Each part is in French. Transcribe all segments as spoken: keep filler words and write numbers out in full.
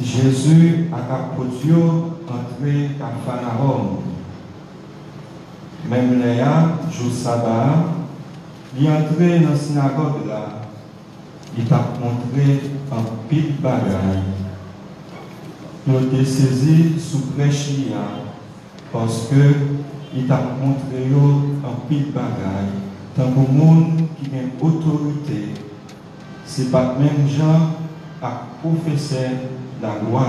Jésus a capotio entré à Capharnaüm. Même Léa, jour sabbat, il est entré dans la synagogue là. Il t'a montré un pile bagaille. Il a été saisi sous prêche parce que il t'a montré un pile bagaille. Tant que monde qui a une autorité, ce n'est pas même gens à professeur la loi.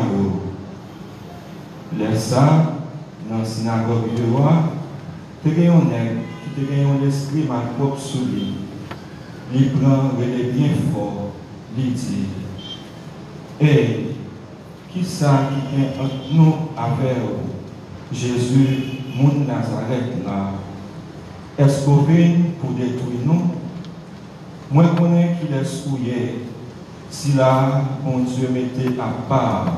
Les ça, dans la synagogue de roi, tu as un nègre qui a un esprit mal propre sous lui. Il prend les bien fort, il dit, et qui ça qui est entre nous avec Jésus, mon Nazareth là? Est-ce qu'on vient pour détruire nous? Moi, je connais qu'il est souillé. Si là, mon Dieu mettait à part,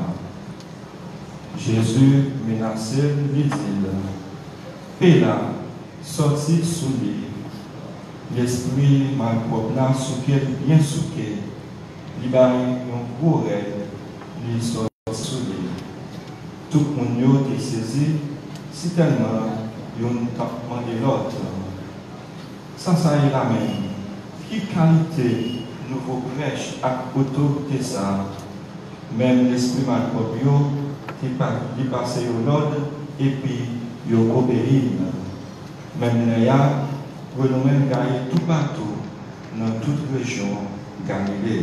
Jésus menaçait, lui dit, et là, sorti sous lui, l'esprit malpropre là, souqué, bien souqué, il a un gros rêve, il sorti sous lui. Tout le monde est saisi, si tellement, il a demandé l'autre. Ça, ça est la même. Qui qualité nouveau prêche à autorité ça? Même l'esprit malpropre, il est passé au nord et puis il obéit. Même Léa, renommé gagné tout partout, dans toute région Galilée.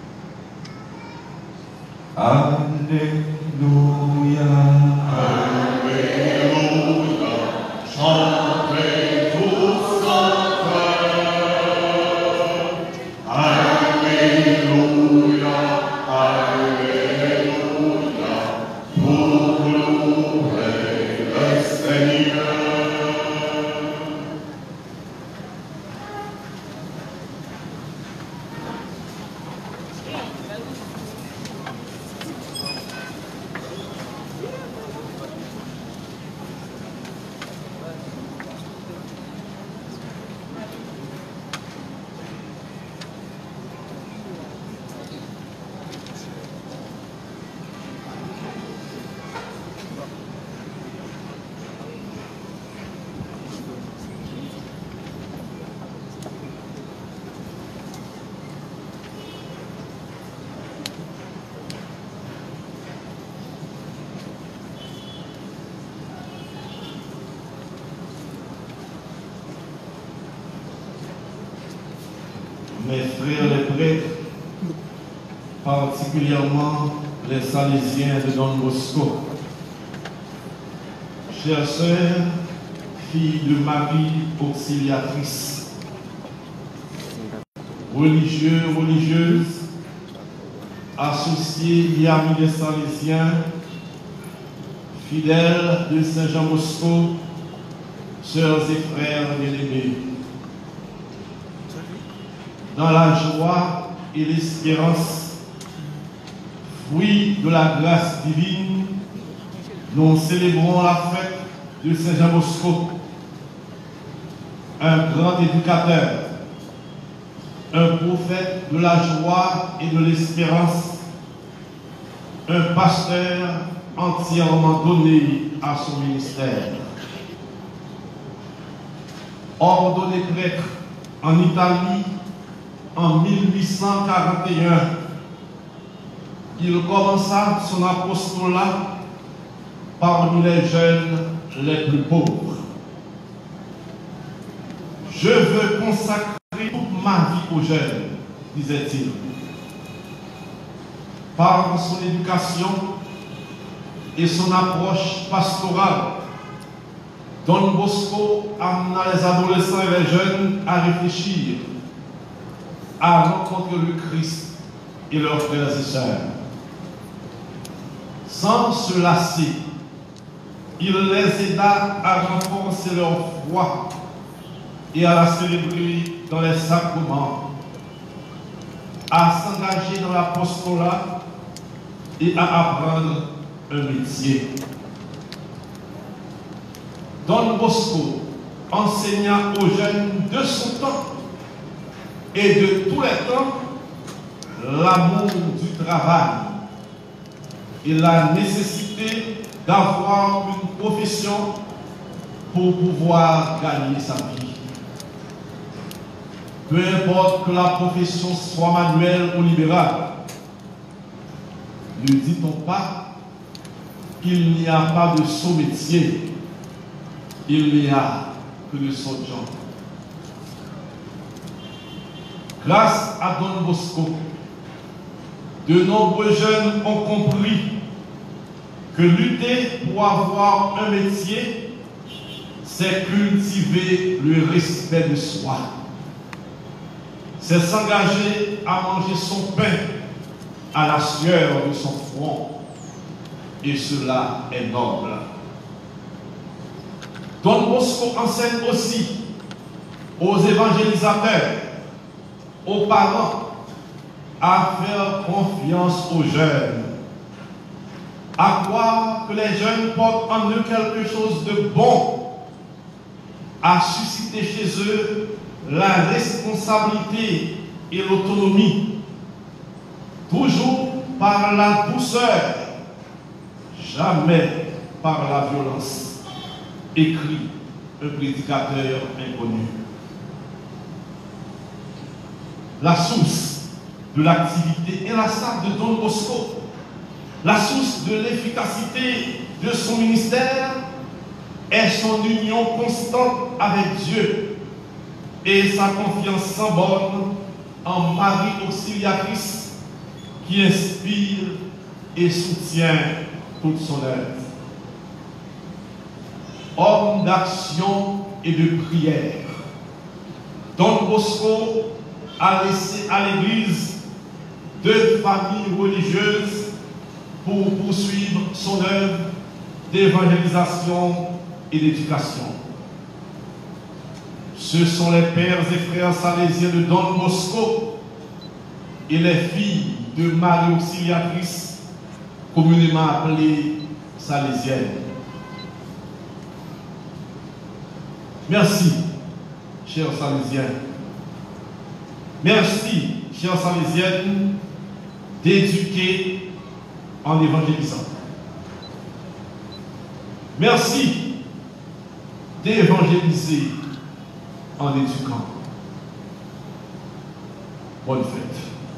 Alléluia. Alléluia. Chantez tous ensemble. Alléluia. Alléluia. Pour louer le Seigneur. Mes frères les prêtres, particulièrement les Salésiens de Don Bosco, chères sœurs, filles de Marie auxiliatrice, religieux, religieuses, associés et amis des Salésiens, fidèles de Saint-Jean Bosco, sœurs et frères bien-aimés, dans la joie et l'espérance, fruit de la grâce divine, nous célébrons la fête de Saint-Jean Bosco, un grand éducateur, un prophète de la joie et de l'espérance, un pasteur entièrement donné à son ministère. Ordonné prêtre en Italie, en mille huit cent quarante et un, il commença son apostolat parmi les jeunes les plus pauvres. Je veux consacrer toute ma vie aux jeunes, disait-il. Par son éducation et son approche pastorale, Don Bosco amena les adolescents et les jeunes à réfléchir, à rencontrer le Christ et leurs frères et sœurs. Sans se lasser, il les aida à renforcer leur foi et à la célébrer dans les sacrements, à s'engager dans l'apostolat et à apprendre un métier. Don Bosco enseigna aux jeunes de son temps et de tous les temps l'amour du travail, et la nécessité d'avoir une profession pour pouvoir gagner sa vie. Peu importe que la profession soit manuelle ou libérale, ne dit-on pas qu'il n'y a pas de sot métier, il n'y a que de sots gens. Grâce à Don Bosco, de nombreux jeunes ont compris que lutter pour avoir un métier, c'est cultiver le respect de soi. C'est s'engager à manger son pain à la sueur de son front. Et cela est noble. Don Bosco enseigne aussi aux évangélisateurs, aux parents, à faire confiance aux jeunes, à croire que les jeunes portent en eux quelque chose de bon, à susciter chez eux la responsabilité et l'autonomie, toujours par la douceur, jamais par la violence, écrit un prédicateur inconnu. La source de l'activité inlassable de Don Bosco, la source de l'efficacité de son ministère est son union constante avec Dieu et sa confiance sans borne en Marie Auxiliatrice qui inspire et soutient toute son œuvre. Homme d'action et de prière, Don Bosco a laissé à l'Église deux familles religieuses pour poursuivre son œuvre d'évangélisation et d'éducation. Ce sont les pères et frères salésiens de Don Bosco et les filles de Marie Auxiliatrice, communément appelées salésiennes. Merci, chers salésiens. Merci, chers salésiennes, d'éduquer en évangélisant. Merci d'évangéliser en éduquant. Bonne fête.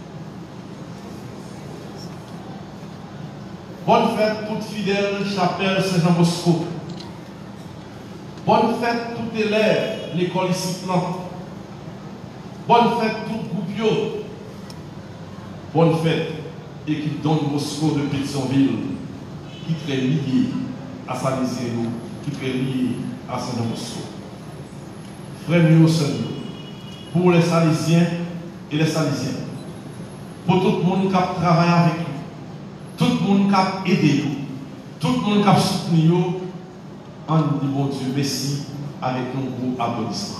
Bonne fête, toute fidèle chapelle Saint-Jean-Bosco. Bonne fête, tout élève, l'école ici plan. Bonne fête, tout groupe. Bonne fête, équipe Don Bosco de Pétionville, qui est lié à Saint-Lézéro, qui est lié à Saint-Jean-Bosco. Frères mieux pour les Salésiens et les Salésiennes, pour tout le monde qui a travaillé avec nous, tout le monde qui a aidé nous, tout le monde qui a soutenu nous, en nous dit bon Dieu, merci, avec nos gros applaudissements.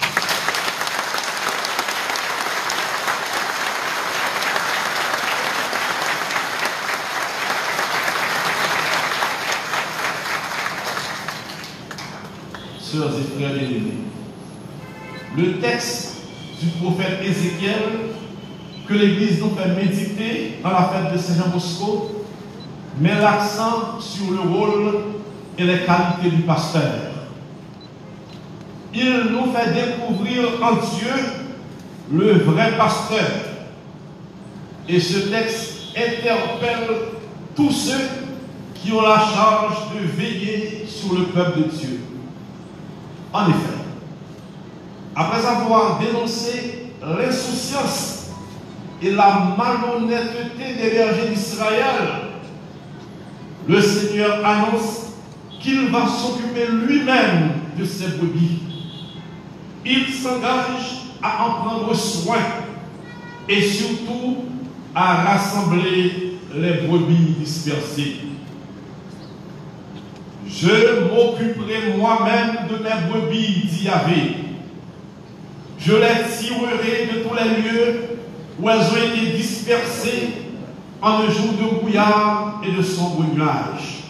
Sœurs et frères bien-aimés, le texte du prophète Ézéchiel que l'Église nous fait méditer dans la fête de Saint-Jean-Bosco met l'accent sur le rôle et les qualités du pasteur. Il nous fait découvrir en Dieu le vrai pasteur. Et ce texte interpelle tous ceux qui ont la charge de veiller sur le peuple de Dieu. En effet, après avoir dénoncé l'insouciance et la malhonnêteté des bergers d'Israël, le Seigneur annonce qu'il va s'occuper lui-même de ses brebis. Il s'engage à en prendre soin et surtout à rassembler les brebis dispersées. Je m'occuperai moi-même de mes brebis, dit Yahvé. Je les tirerai de tous les lieux où elles ont été dispersées en un jour de brouillard et de sombre nuage.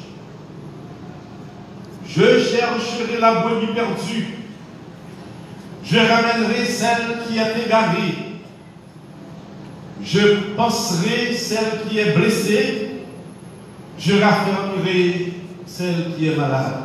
Je chercherai la brebis perdue. Je ramènerai celle qui est égarée. Je penserai celle qui est blessée. je raffermirai celle qui est malade.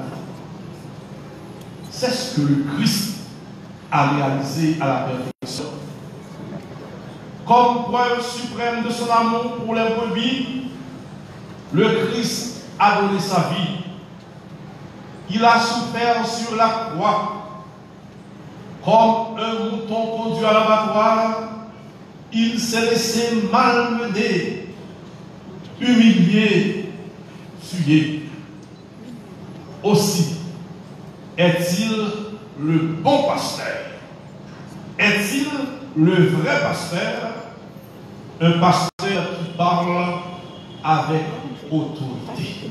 C'est ce que le Christ a réalisé à la perfection. Comme preuve suprême de son amour pour les brebis, le Christ a donné sa vie. Il a souffert sur la croix. Comme un mouton conduit à l'abattoir, il s'est laissé malmener, humilié, tué. Aussi, est-il le bon pasteur? Est-il le vrai pasteur? Un pasteur qui parle avec autorité.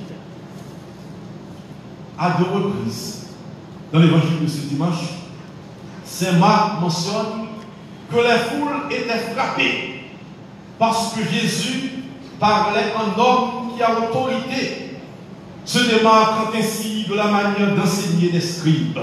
À deux reprises, dans l'évangile de ce dimanche, Saint Marc mentionne que les foules étaient frappées parce que Jésus parlait en homme qui a autorité, se démarquant ainsi de la manière d'enseigner des scribes.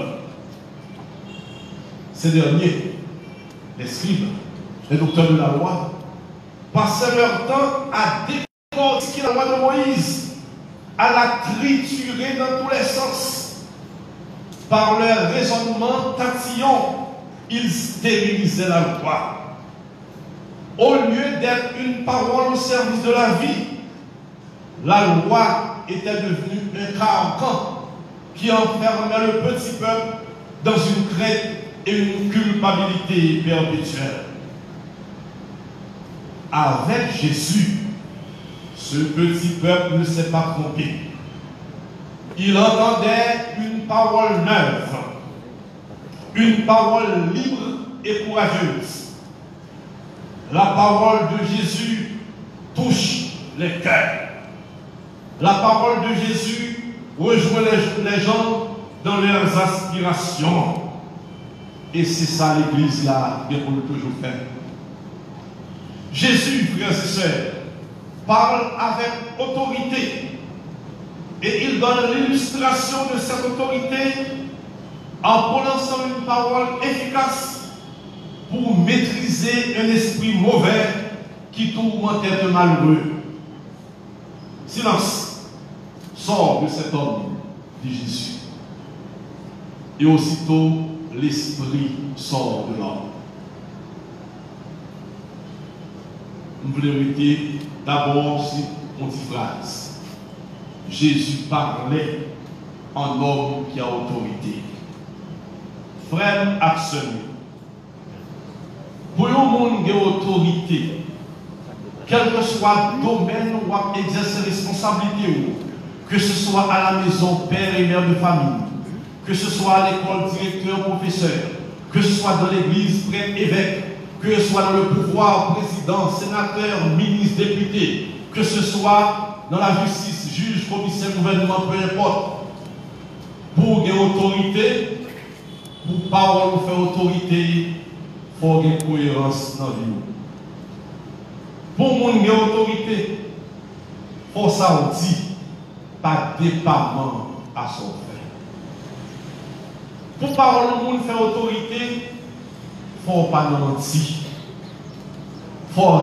Ces derniers, les scribes, les docteurs de la loi, passaient leur temps à décortiquer la loi de Moïse, à la triturer dans tous les sens. Par leur raisonnement tatillon, ils stérilisaient la loi. Au lieu d'être une parole au service de la vie, la loi était devenue un carcan qui enfermait le petit peuple dans une crainte et une culpabilité perpétuelle. Avec Jésus, ce petit peuple ne s'est pas trompé. Il entendait une parole neuve, une parole libre et courageuse. La parole de Jésus touche les cœurs. La parole de Jésus rejoint les, les gens dans leurs aspirations. Et c'est ça l'Église là, bien qu'on le toujours fait. Jésus, frères et sœurs, parle avec autorité. Et il donne l'illustration de cette autorité en prononçant une parole efficace pour maîtriser un esprit mauvais qui tourmentait un malheureux. Silence, sort de cet homme, dit Jésus. Et aussitôt, l'esprit sort de l'homme. Vous voulez arrêter d'abord sur une petite phrase. Jésus parlait en homme qui a autorité. Frère absolu. Pour un monde qui a autorité, quel que soit le domaine où on exerce responsabilité, que ce soit à la maison, père et mère de famille, que ce soit à l'école, directeur, professeur, que ce soit dans l'église, prêtre, évêque, que ce soit dans le pouvoir, président, sénateur, ministre, député, que ce soit dans la justice, juge, commissaire, gouvernement, peu importe, pour gagner autorité, pour parole ou faire autorité, il faut gagner cohérence dans la vie. Pour moun gagner autorité, il faut ça dit, pas dépendant à son frère. Pour parole ou moun faire autorité, il faut pas mentir. Il faut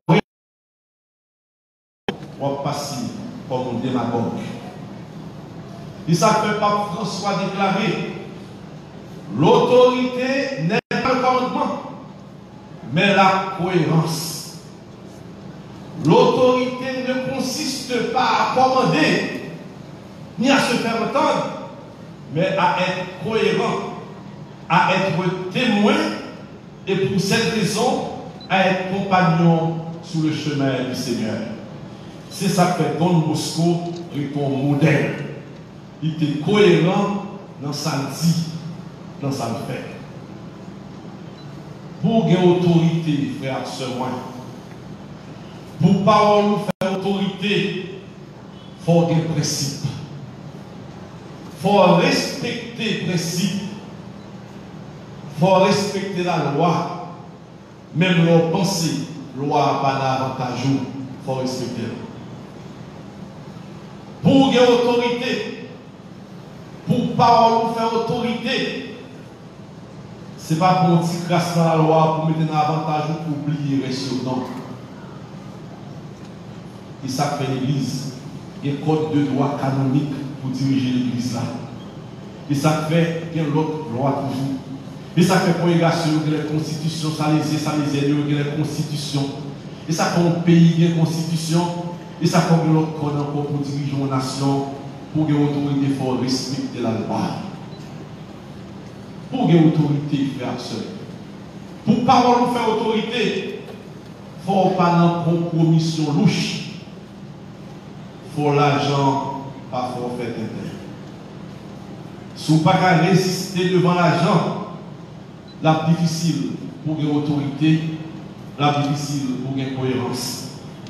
pas passer comme un démagogue. Et ça fait Pape François déclarer, l'autorité n'est pas le commandement, mais la cohérence. L'autorité ne consiste pas à commander, ni à se faire entendre, mais à être cohérent, à être témoin, et pour cette raison, à être compagnon sur le chemin du Seigneur. C'est ça que fait Don Bosco est ton modèle. Il était cohérent dans sa vie, dans sa fait. Pour gagner autorité, frère, sœur, pour parole ou faire autorité, il faut gagner principe. Il faut respecter les principes. Il faut respecter la loi. Même leur pensée, loi pas d'avantage, il faut respecter. Pour gagner autorité, pour parole ou faire autorité, ce n'est pas pour un petit crasse dans la loi, pour mettre un avantage ou pour oublier sur non. Et ça fait l'Église. il y a un code de droit canonique pour diriger l'église là. Et ça fait qu'il y a l'autre loi toujours. Et ça fait congrégation, il y a la constitution, ça les ça les aide, il y a la constitution. Et ça fait un pays, il y a une constitution. Et ça fait l'autre code encore pour diriger une nation, pour que l'autorité faut respecter la loi. Pour que l'autorité faire seul. Pour parole faire autorité, il ne faut pas une compromission louche. Il faut l'argent, pas faut faire intérêt. Si vous ne pouvez pas résister devant l'argent, la difficile pour une autorité, la difficile pour une cohérence.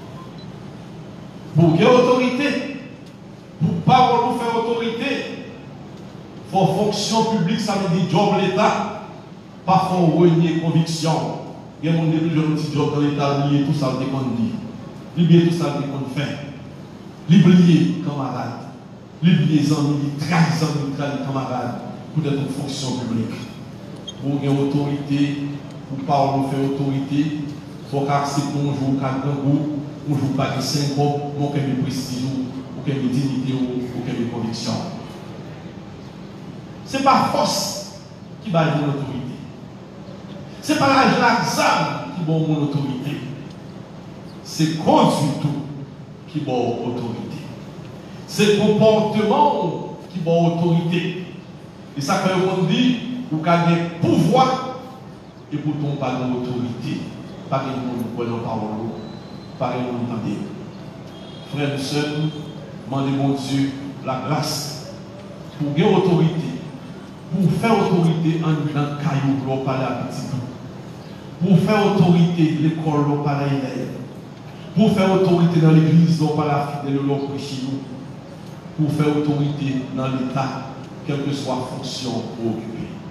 Pour une autorité, pour parole ou faire autorité, il faut fonction publique, ça veut dire job l'État, pas faut renier conviction. Il y a mon début de petit job dans l'État, lié tout ça, le dépend de lier tout ça, le dépend de faire. L'oublier, camarade. L'oublier, les amis, les trahis, les camarades, pour être une fonction publique. Pour une autorité, pour parler ou faire autorité, il faut qu'accepter un jour, qu'un goût, un jour pas de cinq ans, pour qu'il y ait de prestige, pour qu'il y ait de dignité, pour qu'il y ait de conviction. Ce n'est pas force qui va donner l'autorité. Ce n'est pas l'âge l'examen qui va donner l'autorité. C'est conduite qui va donner l'autorité. C'est comportement qui va donner l'autorité. Et ça fait qu'on dit, vous gagnez pouvoir et pourtant pas l'autorité. Pas que nous ne prenons pas parole, pas que nous entendons. Frères et sœurs, demandez mon Dieu la grâce pour gagner autorité, pour faire autorité en dans le caillou, pour parler à petit bout, pour faire autorité l'école, pour parler à l'élève, pour faire autorité dans l'église, pour parler à fidèle, pour prêcher nous, pour faire autorité dans l'État, quelle que soit la fonction occupée.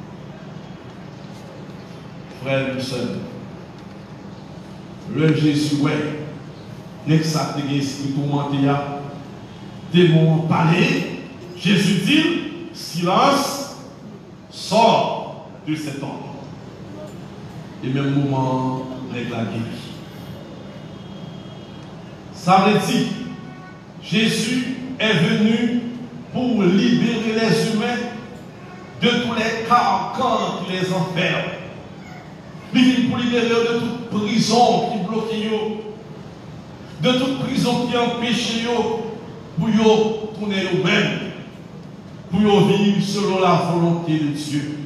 Frères et sœurs, le Jésus, ouais, l'exact de l'esprit tourmenté, démon parler, Jésus dit, silence, sort de cet homme. Et même moment, avec la guéri. Ça veut dire, Jésus est venu pour libérer les humains de tous les carcans qui les enferment. Il vient pour libérer de toute prison qui bloque, de toute prison qui empêche pour tourner eux-mêmes, pour vivre selon la volonté de Dieu.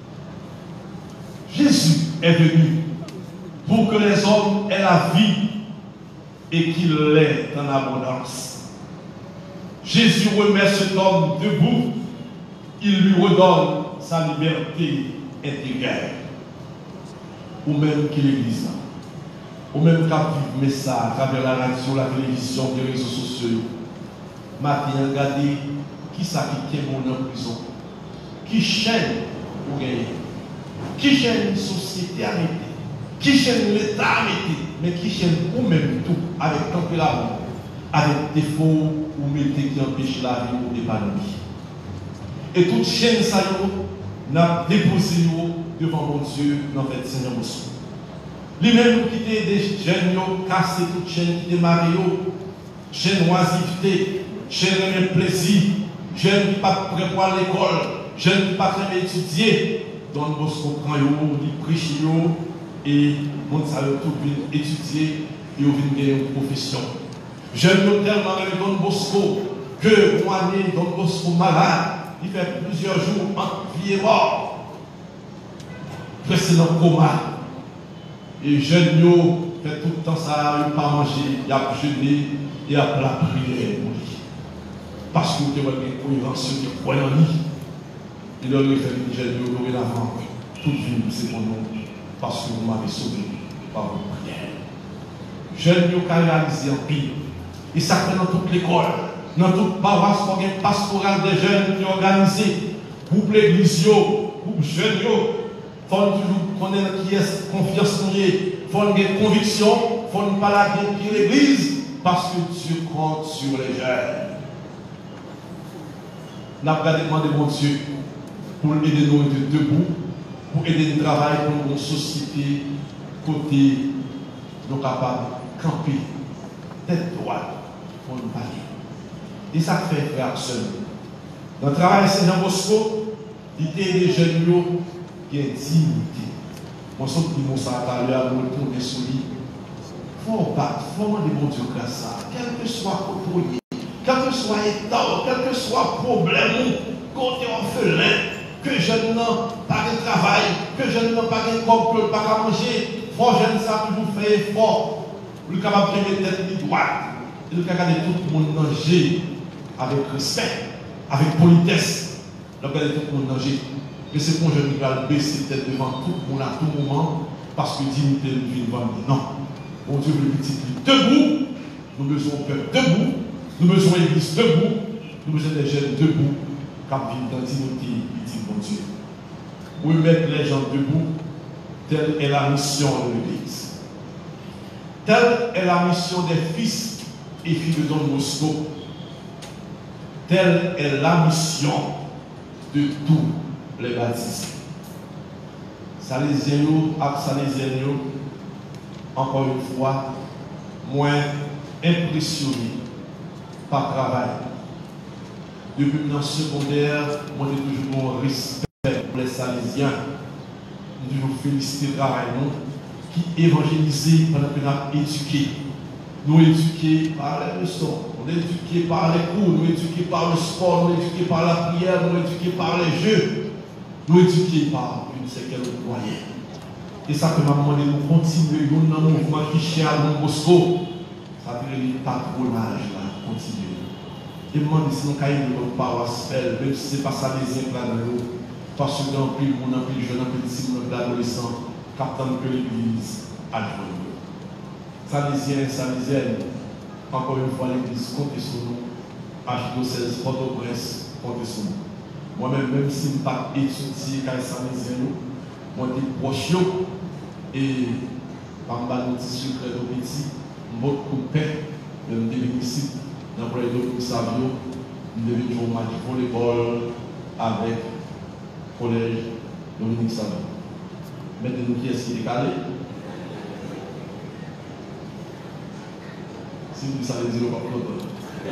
Jésus est venu pour que les hommes aient la vie et qu'il l'ait en abondance. Jésus remet cet homme debout, il lui redonne sa liberté intégrale. Ou même qui l'Église, ou même qu'à vivre ça à travers la radio, la télévision, les réseaux sociaux. Matin, regardez qui ça qui est mon en prison, qui chaîne pour gagner, qui chaîne une société à mettre, qui chaîne l'État à mettre, mais qui chaîne ou même tout avec tant que l'amour, avec des faux ou mettez qui empêchent la vie ou l'épanouir. Et toute chaîne, ça y n'a déposé devant mon Dieu dans le Seigneur Moussou. Lui-même qui était des jeunes, cassé toute chaîne qui était mariée, chaîne oisiveté, chaîne de plaisir, jeunes qui ne sont pas prêts pour l'école, jeunes qui ne sont pas prêts à étudier. Donc, nous comprenons, nous prêchons et nous savons tout bien étudier et nous venons gagner une profession. Jeunes qui ont tellement aimé Don Bosco que mon année Don Bosco malade, il fait plusieurs jours entre vie et mort. Presque dans le coma. Et jeunes qui fait tout le temps ça, ils ne pas manger, ils a jeûné et à la prière pour lui. Parce que vous avez une cohérence qui est croyant en lui. Il aurait fait une jeune dorénavant. Toute vie, c'est mon nom. Parce que vous m'avez sauvé par vos prières. Jeunes qui ont réalisé en pire. Et ça fait dans toute l'école, dans toute paroisse, il y a un pastoral des jeunes qui sont organisés. Groupe l'église, groupe jeunes, il faut toujours connaître qui est confiance en Dieu. Il faut avoir une conviction, il faut ne pas la dire qui est l'église, parce que Dieu compte sur les jeunes. Nous avons demandé mon Dieu pour aider nous à être debout, pour aider le travail pour une société côté nous capables de camper tête droite pour nous parler. Et ça fait frère seul. Dans le travail Saint-Jean Bosco, il y a des jeunes qui ont dignité. Moi, je dis que ça à l'heure, nous retournons sur lui. Il faut battre, il faut demander bon Dieu grâce ça. Quel que soit le courrier, quel que soit l'état, quel que soit le problème, côté orphelin, que je n'ai pas de travail, que je n'ai pas de corps, pas de manger, il faut que je ça toujours faire effort. Le capable de mettre tête droite. Et le capable de tout le monde manger avec respect, avec politesse. Le capable de tout le monde manger. Mais c'est pour je ne vais baisser tête devant tout le monde à tout moment parce que dignité ne vient devant nous. Non. Bon Dieu, le petit debout. Nous besoin de peuple debout. Nous besoin d'église debout. Nous besoin des jeunes debout. Car vivre dans dignité, dit bon Dieu. Pour mettre les gens debout, telle est la mission de l'église. Telle est la mission des fils et filles de Don Bosco. Telle est la mission de tous les baptisés. Salésiens, Salésiens, encore une fois, moins impressionné par le travail. Depuis dans le secondaire, moi j'ai toujours un respect pour les Salésiens. Nous toujours féliciter le travail qui évangélisent pendant que nous avons éduqué. Nous éduqués par les leçons, nous éduqués par les cours, nous éduqués par le sport, nous éduqués par la prière, nous éduqués par les jeux, nous éduqués par une certaine moyen. Et ça que m'a demandé de continuer dans un mouvement qui cherche à Don Bosco. Ça veut dire le patronage là, continuer. Et je me demande si nous avons notre paroisse, même si ce n'est pas ça les implants dans l'eau, parce que dans le plus mon dans le plus jeune, dans le petit, dans l'adolescent, captant que l'église a joué. Salésiens, Salésiennes, encore une fois, l'église compte sur nous. Archidiocèse, Port-au-Prince, compte sur nous. Moi-même, même si je n'ai pas étudié quand Salésiens, moi, je suis proche et par un petit secret de petit, je suis coup de paix, je suis devenu ici, dans le projet de Savio, je suis devenu un match de volleyball avec le collège Dominique Savio. Maintenant, qui est-ce qui est décalé? Si vous savez dire au peuple,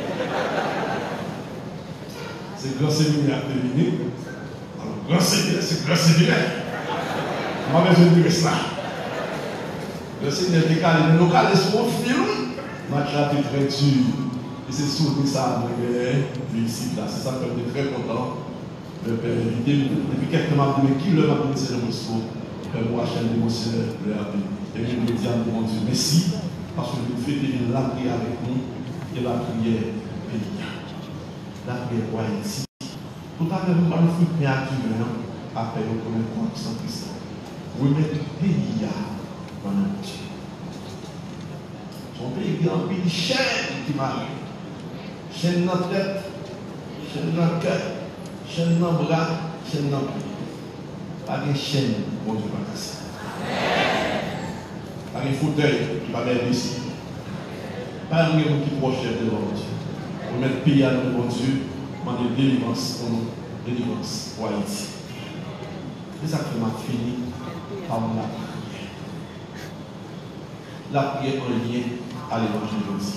c'est grand séminaire terminé. Alors, grand séminaire, c'est grand séminaire. Moi-même, je dirais ça. Le séminaire décalé, mais nous calés sur le film. Match a été très dur. Et c'est surtout ça, nous réussi là. C'est ça que je suis très content. Le père invité, depuis quelques mois, je me dis qui le m'a dit, c'est le Moscou. Pour la chaîne d'émotionnel, et je me dis à mon Dieu, merci, parce que vous faites la prière avec nous, et la prière payante. La prière pour Haïti. Tout à l'heure, nous allons faire bien activer, après le premier point sans Christ. Vous mettez le pays dans notre Dieu. Son pays est en une chaîne qui m'arrive. Chaîne dans la tête, chaîne dans le cœur, chaîne dans le bras, chaîne dans le pied. Pas de chaîne, bon Dieu va casser. Pas de fauteuil qui va mettre ici. Pas de gens qui proche de bon Dieu. Pour mettre pays à nous, bon Dieu, demander délivrance pour nous, délivrance pour Haïti. C'est ça qui m'a fini par la prière. La prière en lien à l'évangile aussi.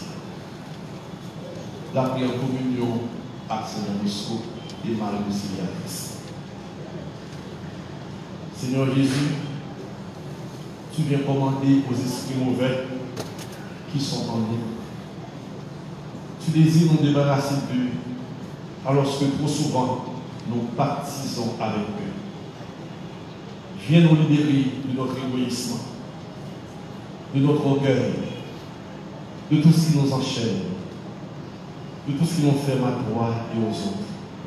La prière en communion avec Saint Bosco et Marie Auxiliatrice. Seigneur Jésus, tu viens commander aux esprits mauvais qui sont en nous. Tu désires nous débarrasser d'eux, alors que trop souvent nous partisons avec eux. Viens nous libérer de notre égoïsme, de notre orgueil, de tout ce qui nous enchaîne, de tout ce qui nous fait à toi et aux autres.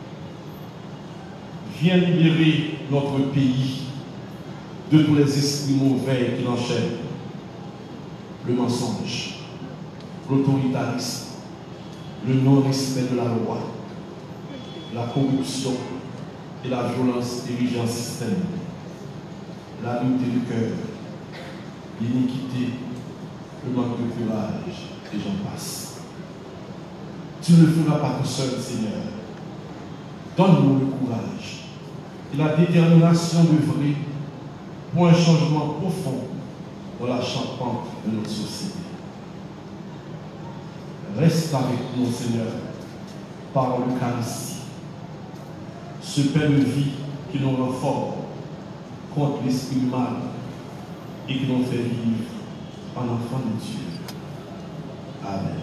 Viens libérer notre pays de tous les esprits mauvais qui l'enchaînent. Le mensonge, l'autoritarisme, le non-respect de la loi, la corruption et la violence érigée en système, la nullité du cœur, l'iniquité, le manque de courage, et j'en passe. Tu ne le feras pas tout seul, Seigneur. Donne-nous le courage et la détermination d'œuvrer pour un changement profond dans la charpente de notre société. Reste avec nous, Seigneur, par l'Eucharistie, ce pain de vie qui nous rend forts contre l'esprit du mal et qui nous fait vivre en enfant de Dieu. Amen.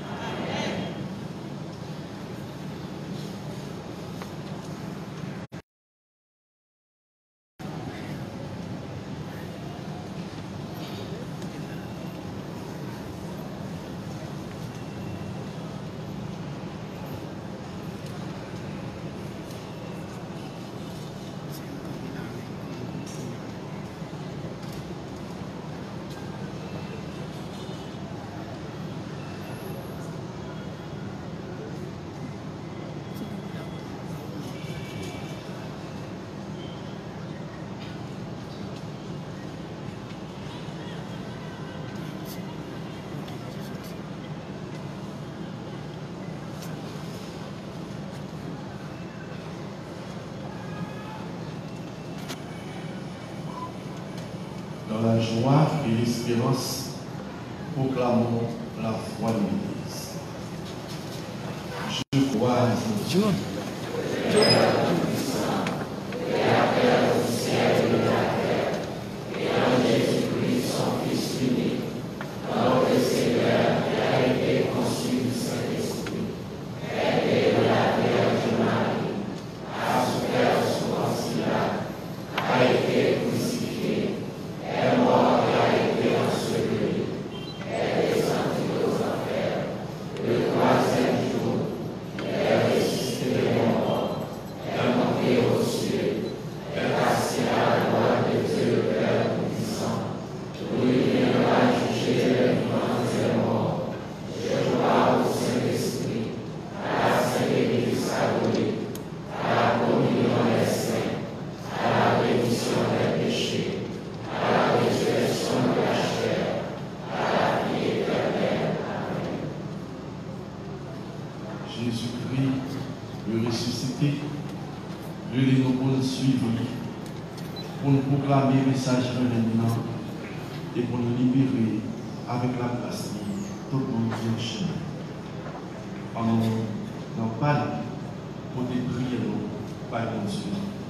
Dans la joie et l'espérance, proclamons la foi de l'Église. Je crois en Dieu. Jésus-Christ, le ressuscité, le les nous suivre pour nous proclamer le message révérend et pour nous libérer avec la grâce de tout le monde qui est chemin. En nous parle pour des prières par Dieu.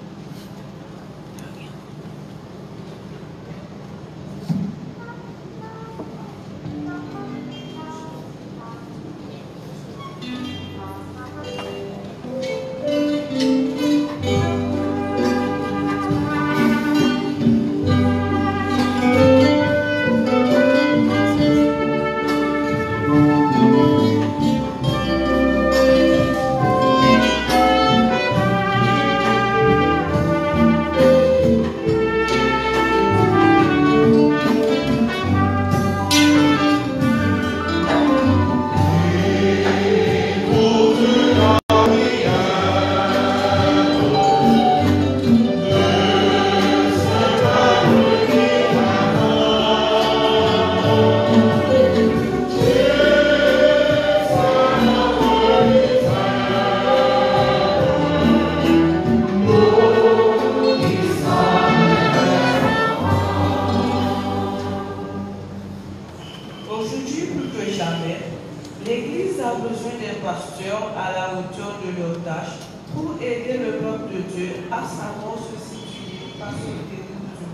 L'Église a besoin des pasteurs à la hauteur de leur tâche pour aider le peuple de Dieu à savoir se situer face au déroute du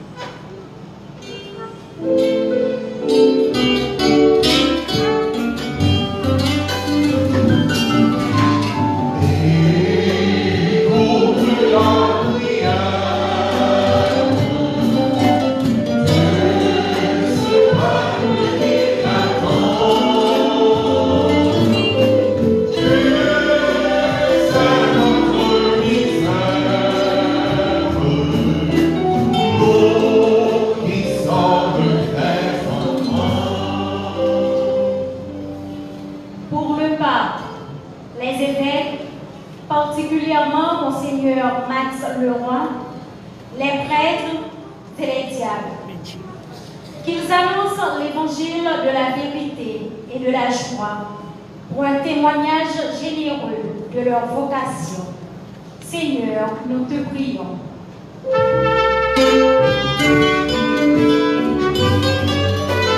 les évêques, particulièrement Monseigneur Max Leroy, les prêtres et les diacres, qu'ils annoncent l'évangile de la vérité et de la joie pour un témoignage généreux de leur vocation. Seigneur, nous te prions.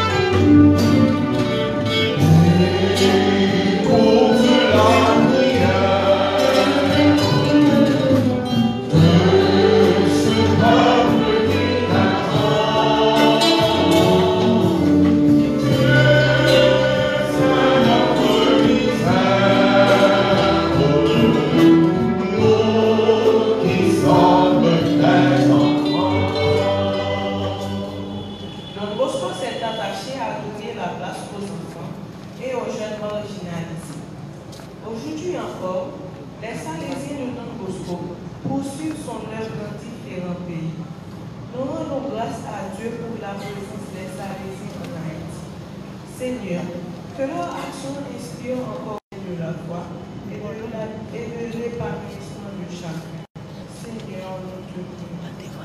Pour la prière. Les Salésiens de Don Bosco poursuivent son œuvre dans différents pays. Nous rendons grâce à Dieu pour la présence des Salésiens en Haïti. Seigneur, que leur action inspire encore de la foi et de l'épanouissement de chacun. Seigneur, nous te prions.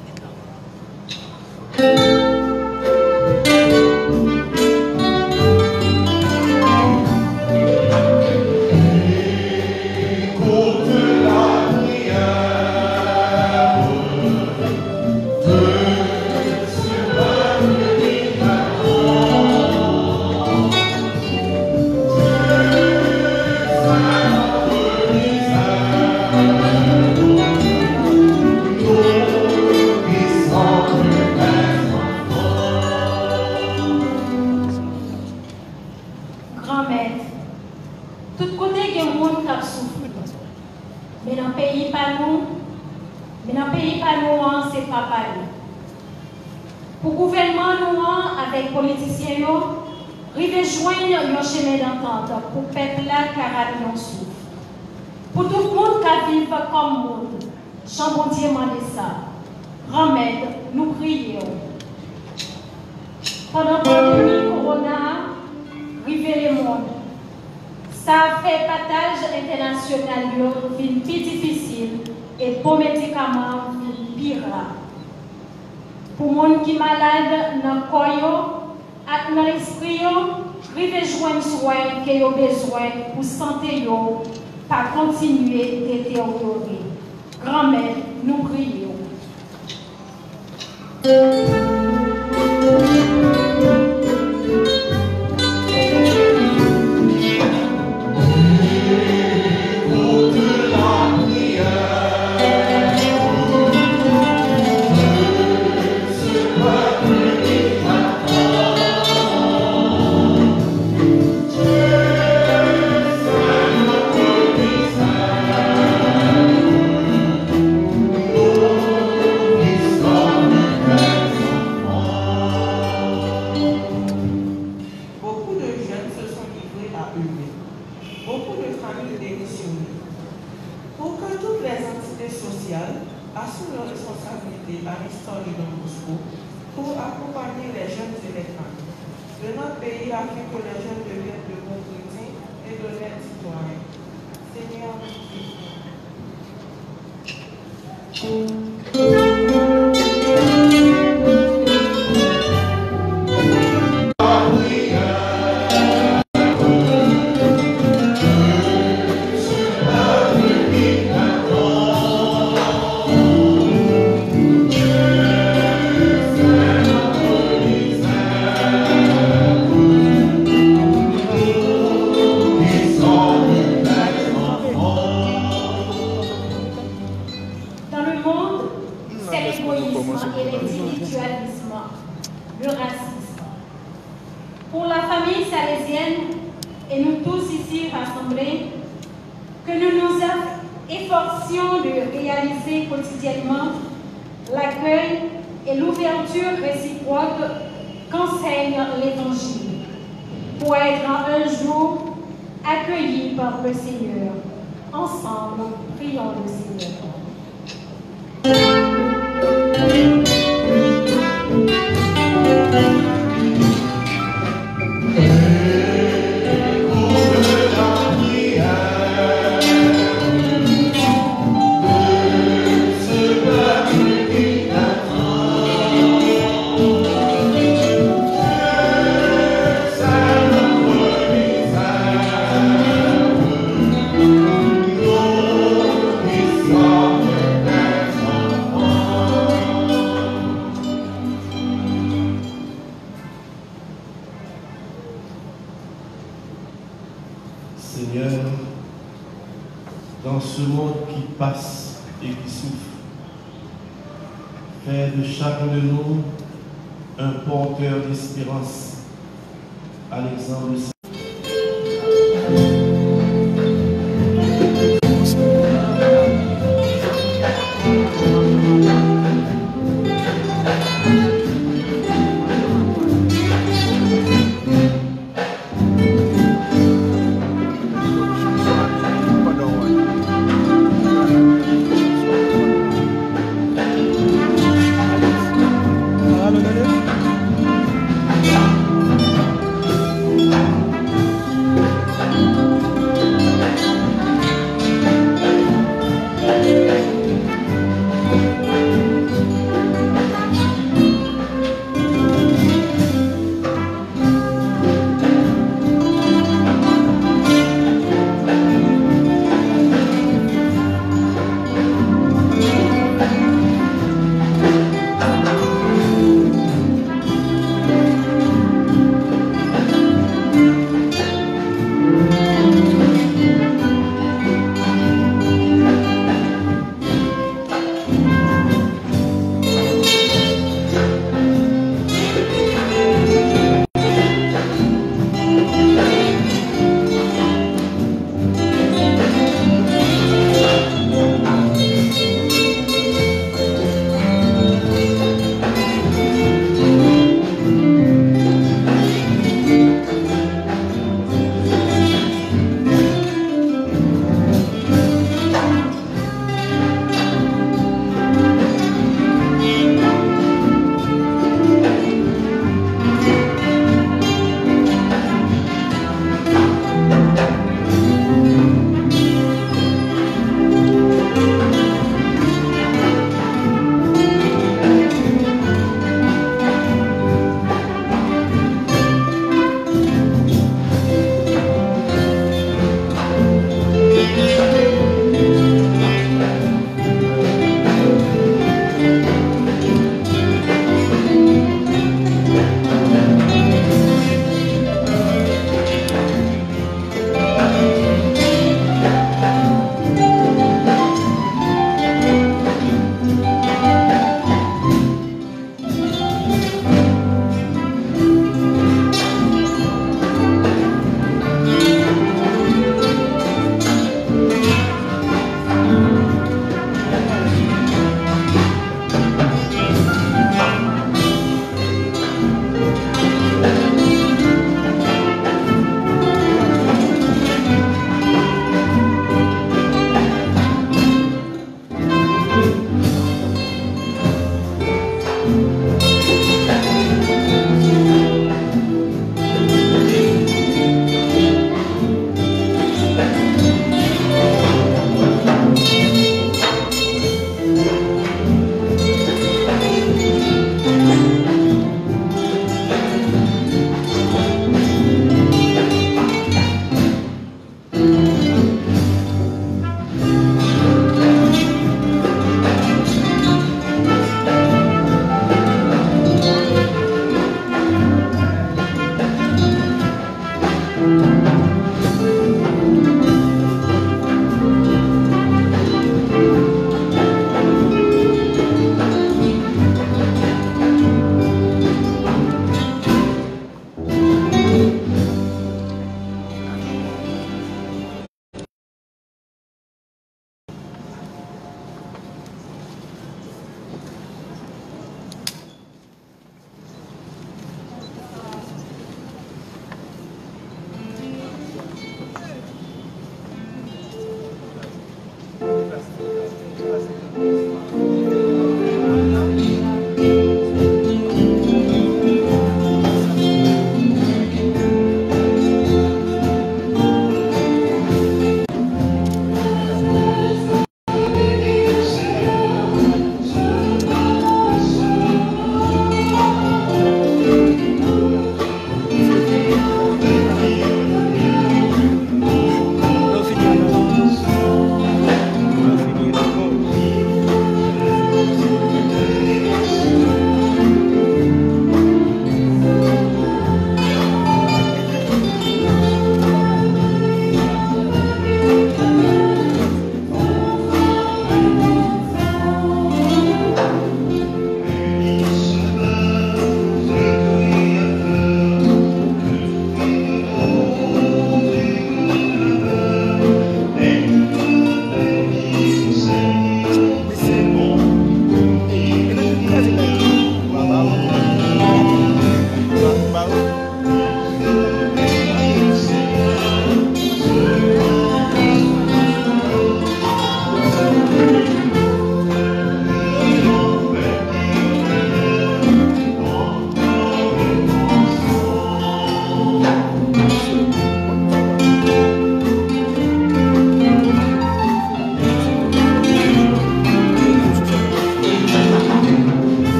Pour le gouvernement, nous, avec les politiciens, nous rejoindre un chemin d'entente pour le peuple qui a souffre. Pour tout le monde qui vit comme monde, Jean-Bondier demande ça. Remède, nous prions. Pendant la pandémie Corona, rive le monde. Ça fait partage international plus difficile et pour les médicaments pire. Pour les gens qui sont malades dans le corps et dans l'esprit, rive joindre soin qu'ils ont besoin pour santé yo, pas continuer de détériorer. Grand-mère, nous prions.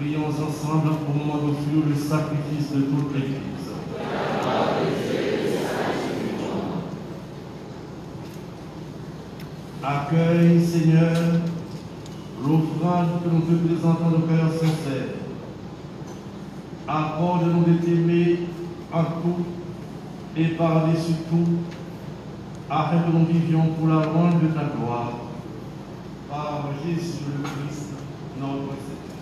prions ensemble au moment d'offrir le sacrifice de toute l'Église. Accueille, Seigneur, l'offrande que nous te présentons de cœur sincère. Accorde-nous de t'aimer en tout et par-dessus tout, afin que nous vivions pour la louange de ta gloire. Par Jésus le Christ, notre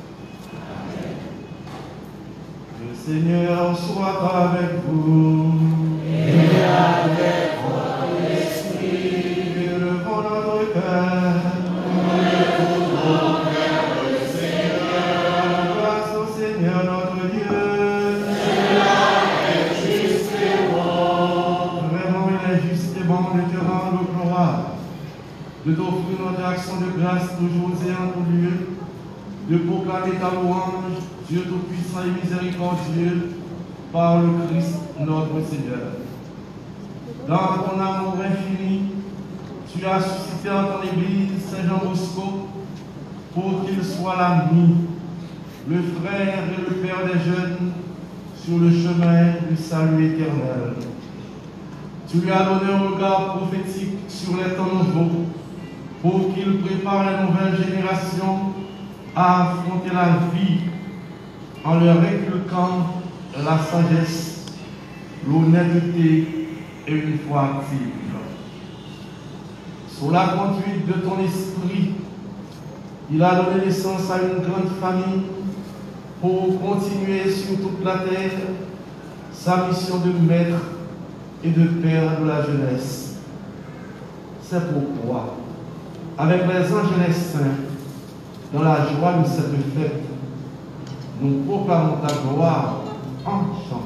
Seigneur. Amen. Le Seigneur soit avec vous. Et avec votre esprit. Élevons notre cœur. Nous élevons vers le Seigneur. Grâce au Seigneur notre Dieu. Cela est juste et bon. Vraiment, il est juste et bon de te rendre gloire, de t'offrir notre action de grâce toujours et en tout lieu, de proclamer ta louange, Dieu tout-puissant et miséricordieux, par le Christ notre Seigneur. Dans ton amour infini, tu as suscité en ton Église Saint Jean Bosco pour qu'il soit l'ami, le frère et le père des jeunes sur le chemin du salut éternel. Tu lui as donné un regard prophétique sur les temps nouveaux pour qu'il prépare les nouvelles générations à affronter la vie en leur inculquant la sagesse, l'honnêteté et une foi active. Sous la conduite de ton esprit, il a donné naissance à une grande famille pour continuer sur toute la terre sa mission de maître et de père de la jeunesse. C'est pourquoi, avec les anges et les saints, dans la joie de cette fête, nous proclamons ta gloire en chantant.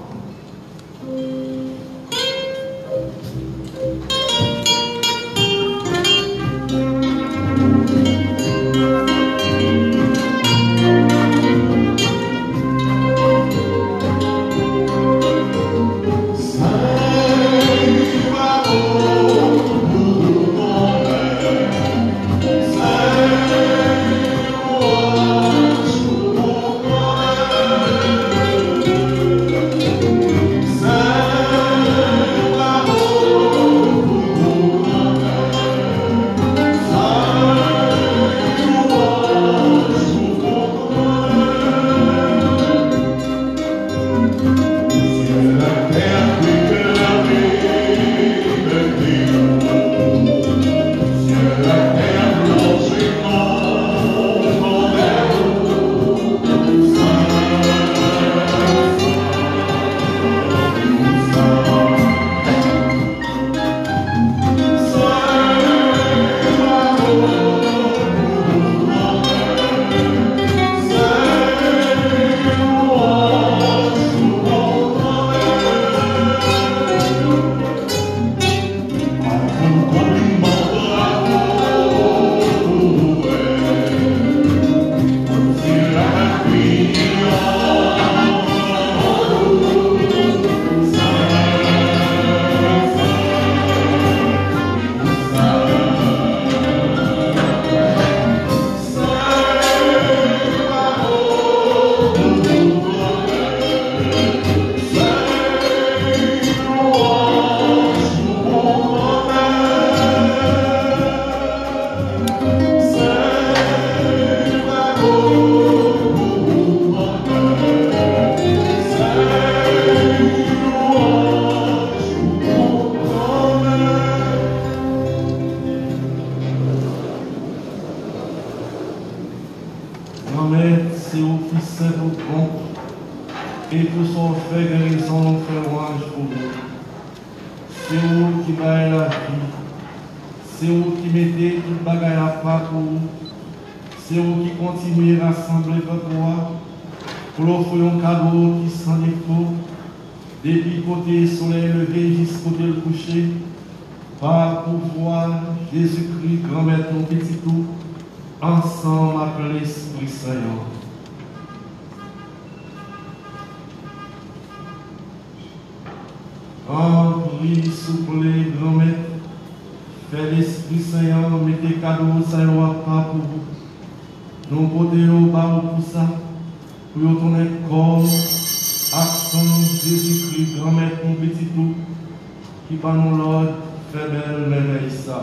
pour tourner corps, action, Jésus-Christ, grand-mère, mon petit tout, qui par nous l'ordre, fait belle merveille ça.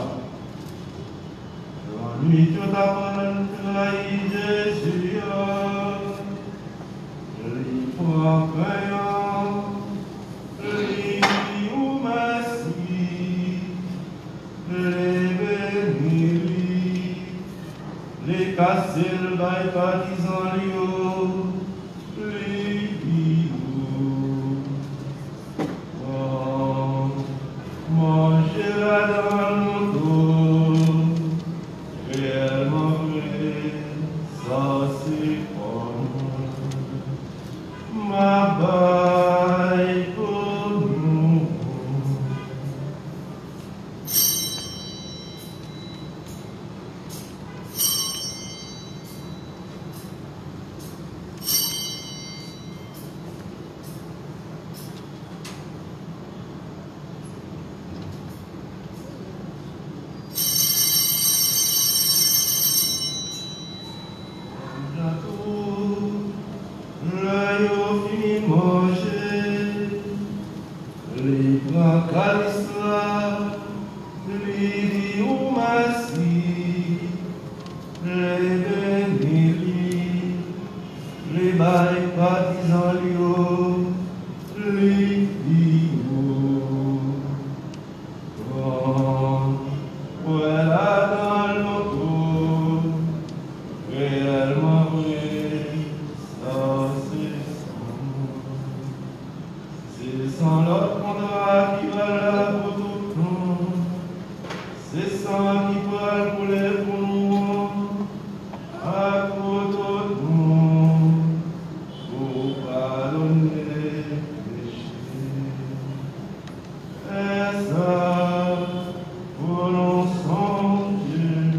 La nuit, tu t'appelles, trahi Jésus, lui pour payant, lui ou merci, les bénis, les casser le bail partisan, lui, oh, manger la dans mon dos, réellement vrai, ça c'est comme ma baille pour nous. L'œil au fini manger, les grands calices là, les dit ou merci, les bénis, les bails partisans lio, les dit oh, voilà dans le loto, réellement vrai. C'est sans l'autre contrat qui va là pour tout le monde. C'est sans qui va pour les pour nous. À côté de nous. Pour pardonner les péchés. Et ça, pour nous songer.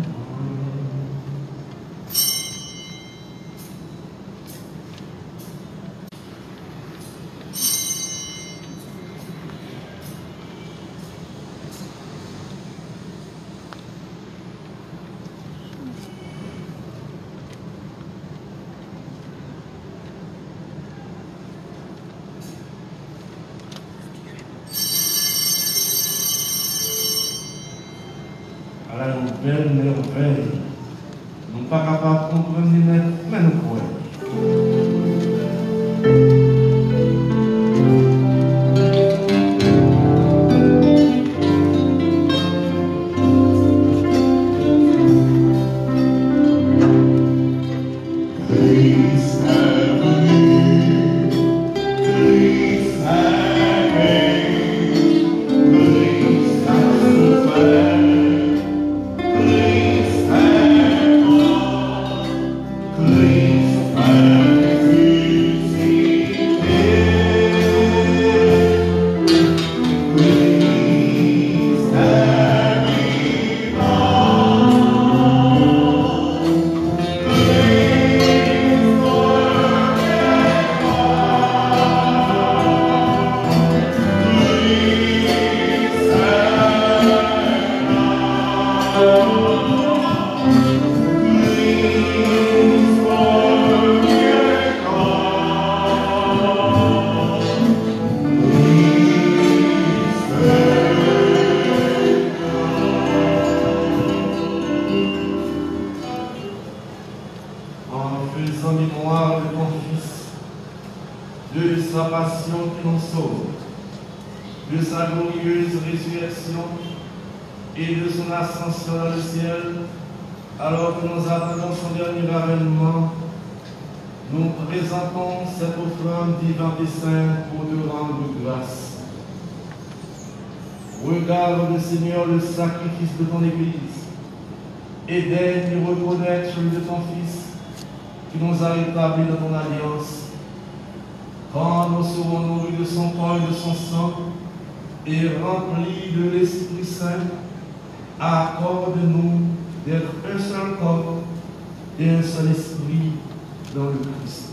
À la nouvelle merveille, nous ne sommes pas capables de comprendre les lettres, mais nous croyons. de sa passion qui nous sauve, de sa glorieuse résurrection et de son ascension dans le ciel, alors que nous attendons son dernier avènement, nous présentons cette offrande vivante et sainte pour te rendre grâce. Regarde, Seigneur, le sacrifice de ton Église et daigne reconnaître celui de ton Fils qui nous a rétablis dans ton alliance. Quand nous serons nourris de son corps et de son sang et remplis de l'Esprit Saint, accorde-nous d'être un seul corps et un seul esprit dans le Christ.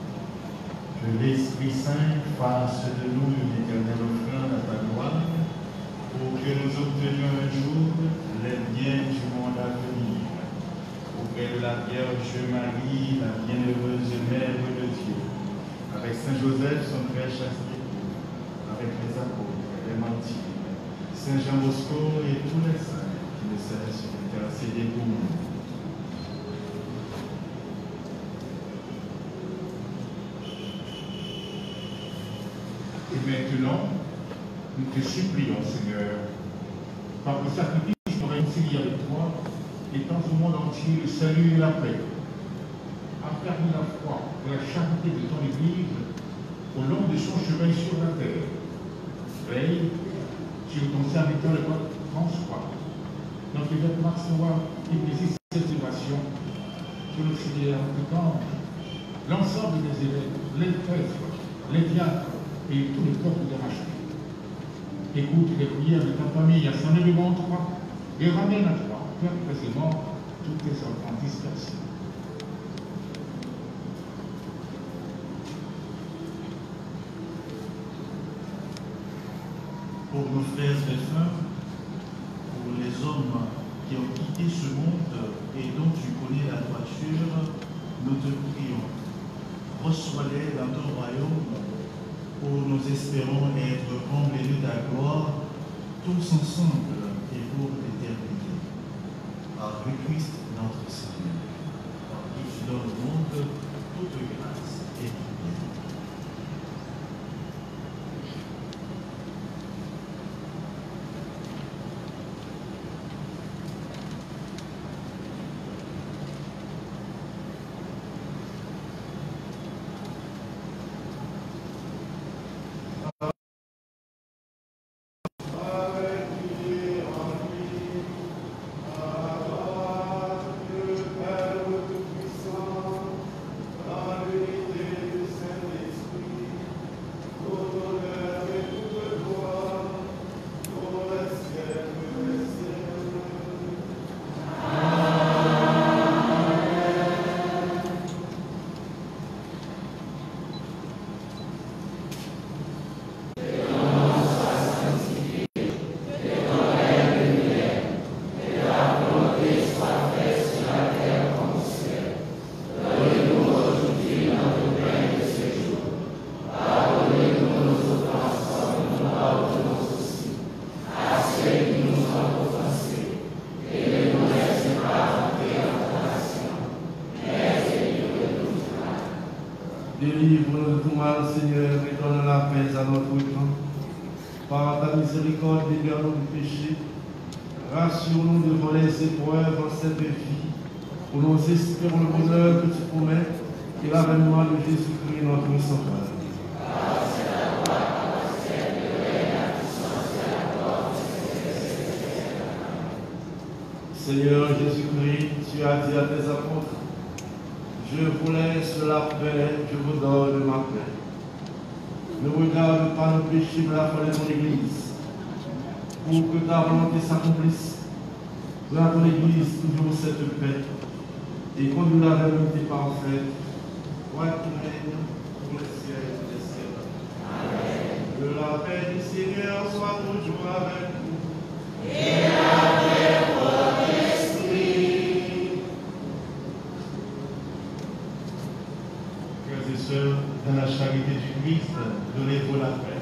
Que l'Esprit Saint fasse de nous une éternelle offrande à ta gloire pour que nous obtenions un jour les biens du monde à venir. Auprès de la Vierge Marie, la bienheureuse Mère de Dieu, avec Saint Joseph, son frère chaste, avec les apôtres, les martyrs, Saint Jean Bosco et tous les saints qui ne cessent d'intercéder pour nous. Et maintenant, nous te supplions, Seigneur, par le sacrifice nous réconcilier avec toi, étends au monde entier le salut et la paix. Affermis la foi et la charité de ton Église au long de son chemin sur la terre. Veille sur ton serviteur le pape François, notre évêque Marcellois qui bénisse cette célébration, sur le Seigneur Archange, l'ensemble des évêques, les prêtres, les diacres et tous les corps de rachat. Écoute les prières de ta famille à Saint élément trois et ramène à toi, Père précisément, tous tes enfants dispersés. Pour nos frères et sœurs, pour les hommes qui ont quitté ce monde et dont tu connais la droiture, nous te prions. Reçois-les dans ton royaume, où nous espérons être comblés de ta gloire, tous ensemble et pour l'éternité. Par le Christ notre Seigneur, par qui tu donnes au monde toute grâce et tout bien. Délivre-nous de tout mal, Seigneur, et donne la paix à notre temps. Par ta miséricorde, libère-nous du péché. Rassure-nous devant les épreuves en cette vie, où nous espérons le bonheur que tu promets et l'avènement de Jésus-Christ, notre Sauveur. Seigneur Jésus-Christ, tu as dit à tes apôtres, je vous laisse la paix, je vous donne ma paix. Ne regarde pas nos péchés, mais la foi de ton Église, pour que ta volonté s'accomplisse. Donne à ton Église toujours cette paix, et conduis-la vers l'unité parfaite, toi qui règnes pour les siècles des siècles. Amen. Que la paix du Seigneur soit toujours avec vous. Et avec votre esprit. Frères et sœurs, dans la charité du Christ, donnez-vous la paix.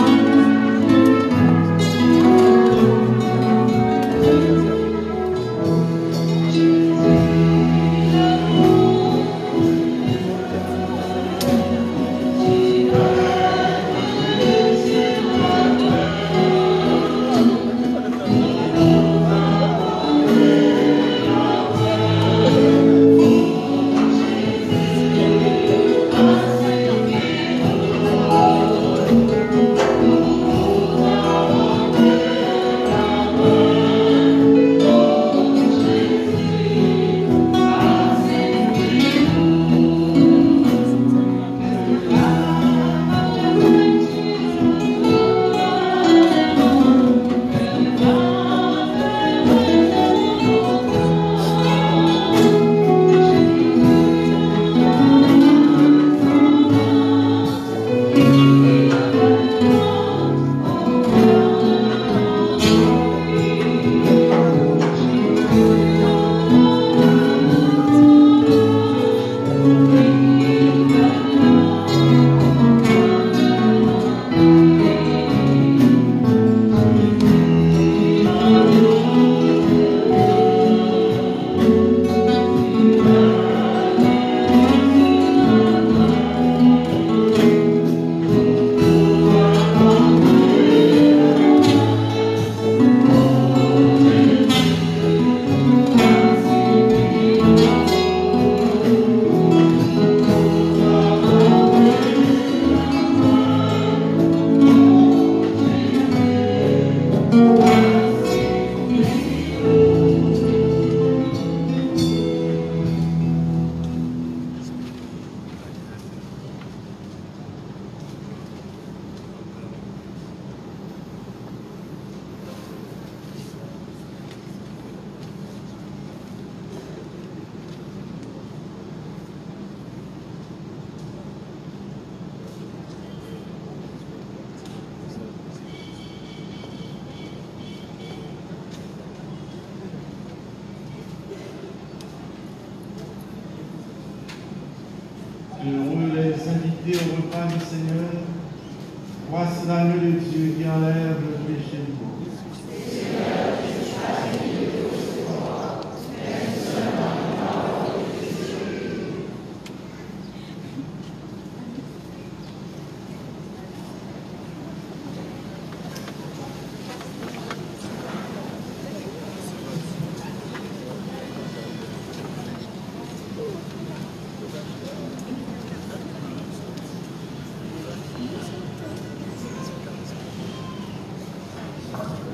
Amen. participer au repas du Seigneur. Voici l'agneau de Dieu qui enlève le péché du monde. Thank you.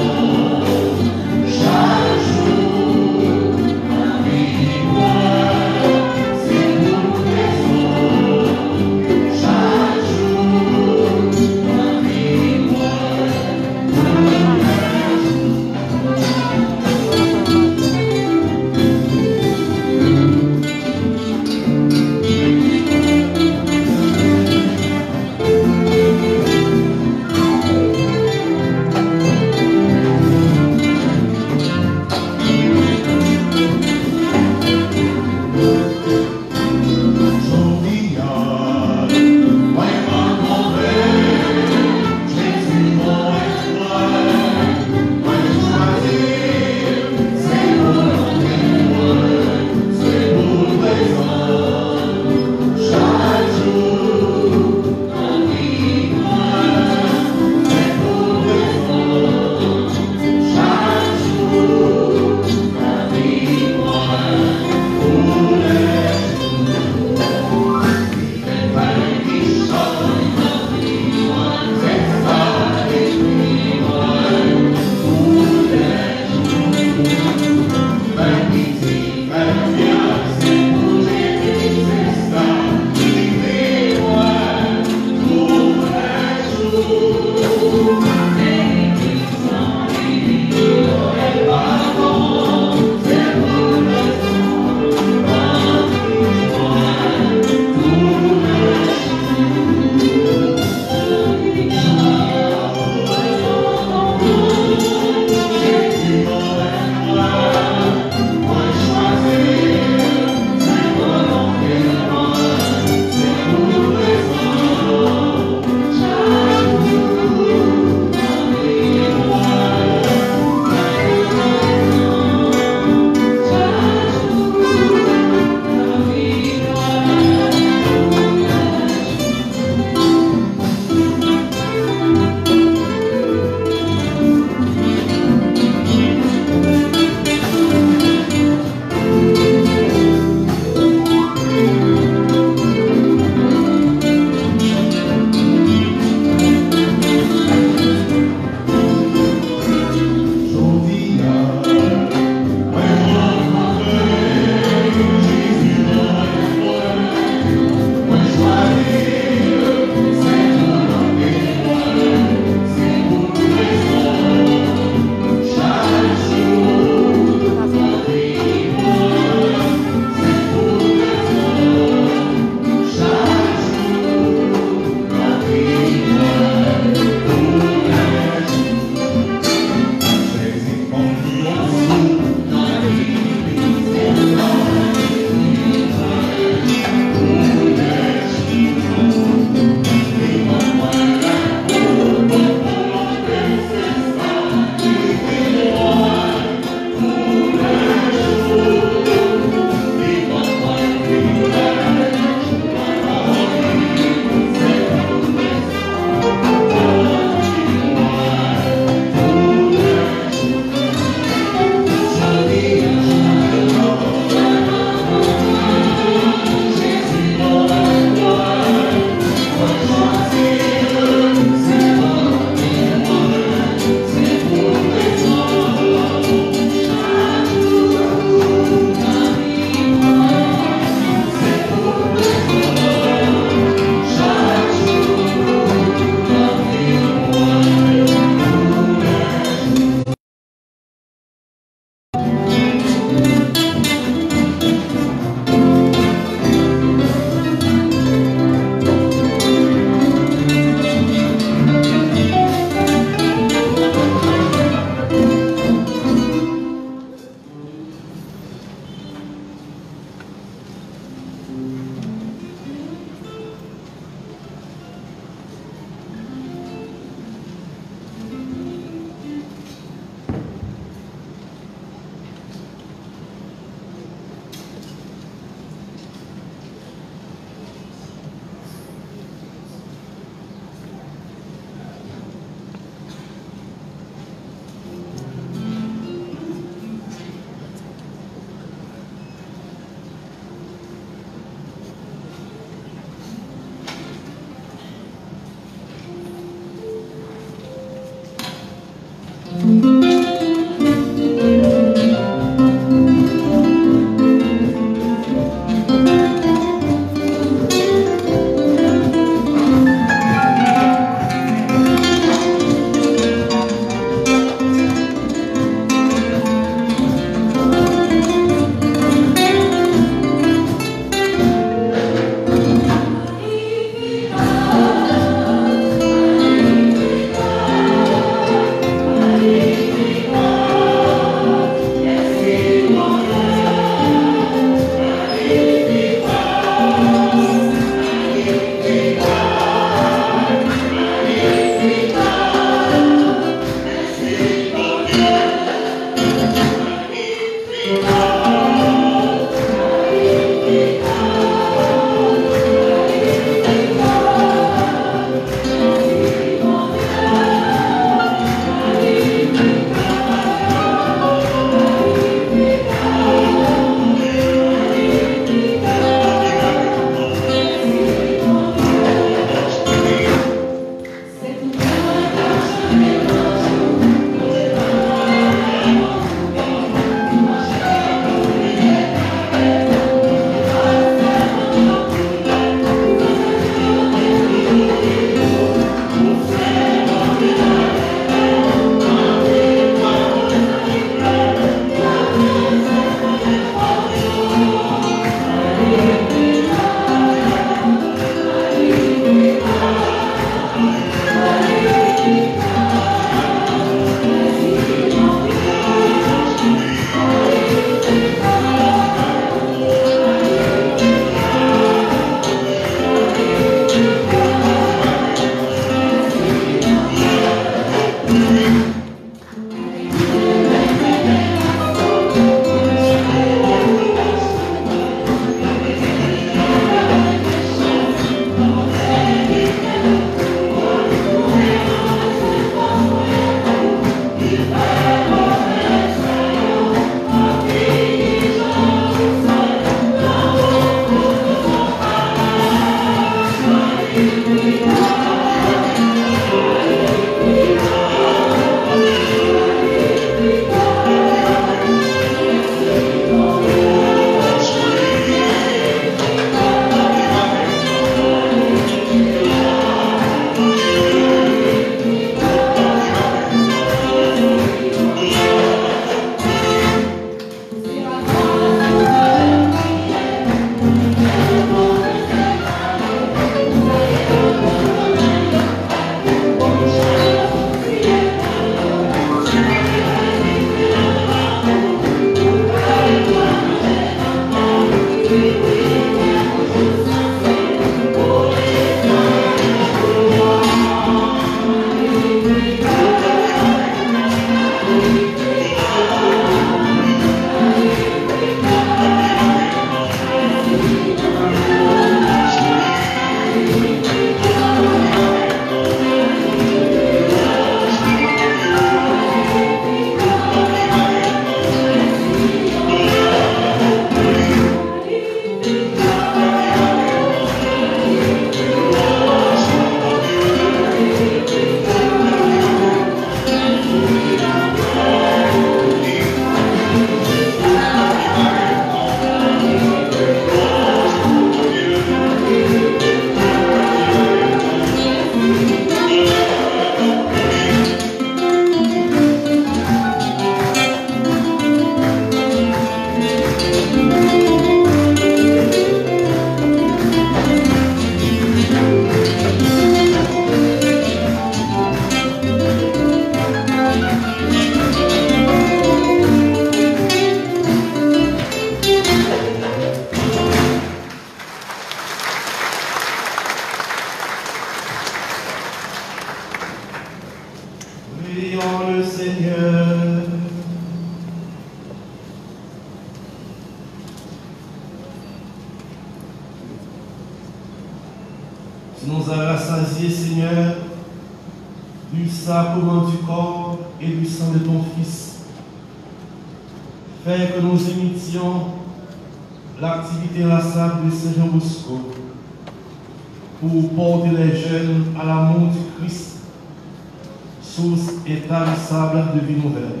Tu nous as rassasiés, Seigneur, du sacrement du corps et du sang de ton Fils. Fais que nous imitions l'activité inlassable de Saint Jean Bosco pour porter les jeunes à l'amour du Christ, source établissable de vie nouvelle.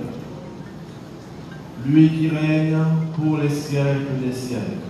Lui qui règne pour les siècles des siècles.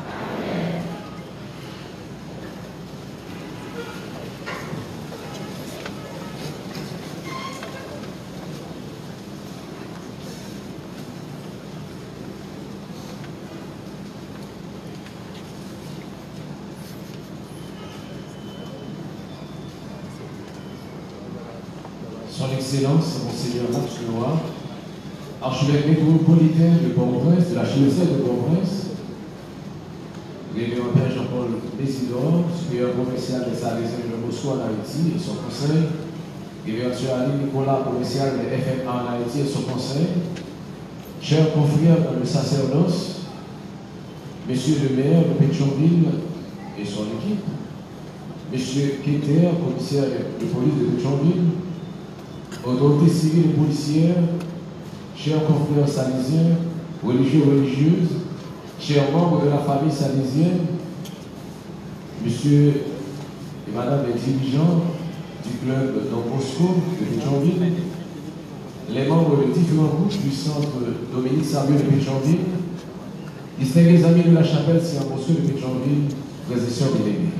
Son Excellence, Monseigneur Max Leroy, archevêque métropolitain de Port-au-Prince, de la Chiocèse de Port-au-Prince, Révérend Père Jean-Paul Désidore, supérieur provincial des Salésiens de Moscou en Haïti et son conseil, Révérend Ali Nicolas, provincial des F M A en Haïti et son conseil, chers confrères dans le sacerdoce, Monsieur le maire de Pétionville et son équipe, Monsieur Keter, commissaire de police de Pétionville, autorités civiles et policières, chers confrères salésiens, religieux et religieuses, chers membres de la famille salésienne, monsieur et madame les dirigeants du club Don Bosco de Pétionville, les membres de différentes couches du centre Dominique Samuel de Pétionville, distingués amis de la chapelle Saint Bosco de Pétionville, frères et sœurs délégués.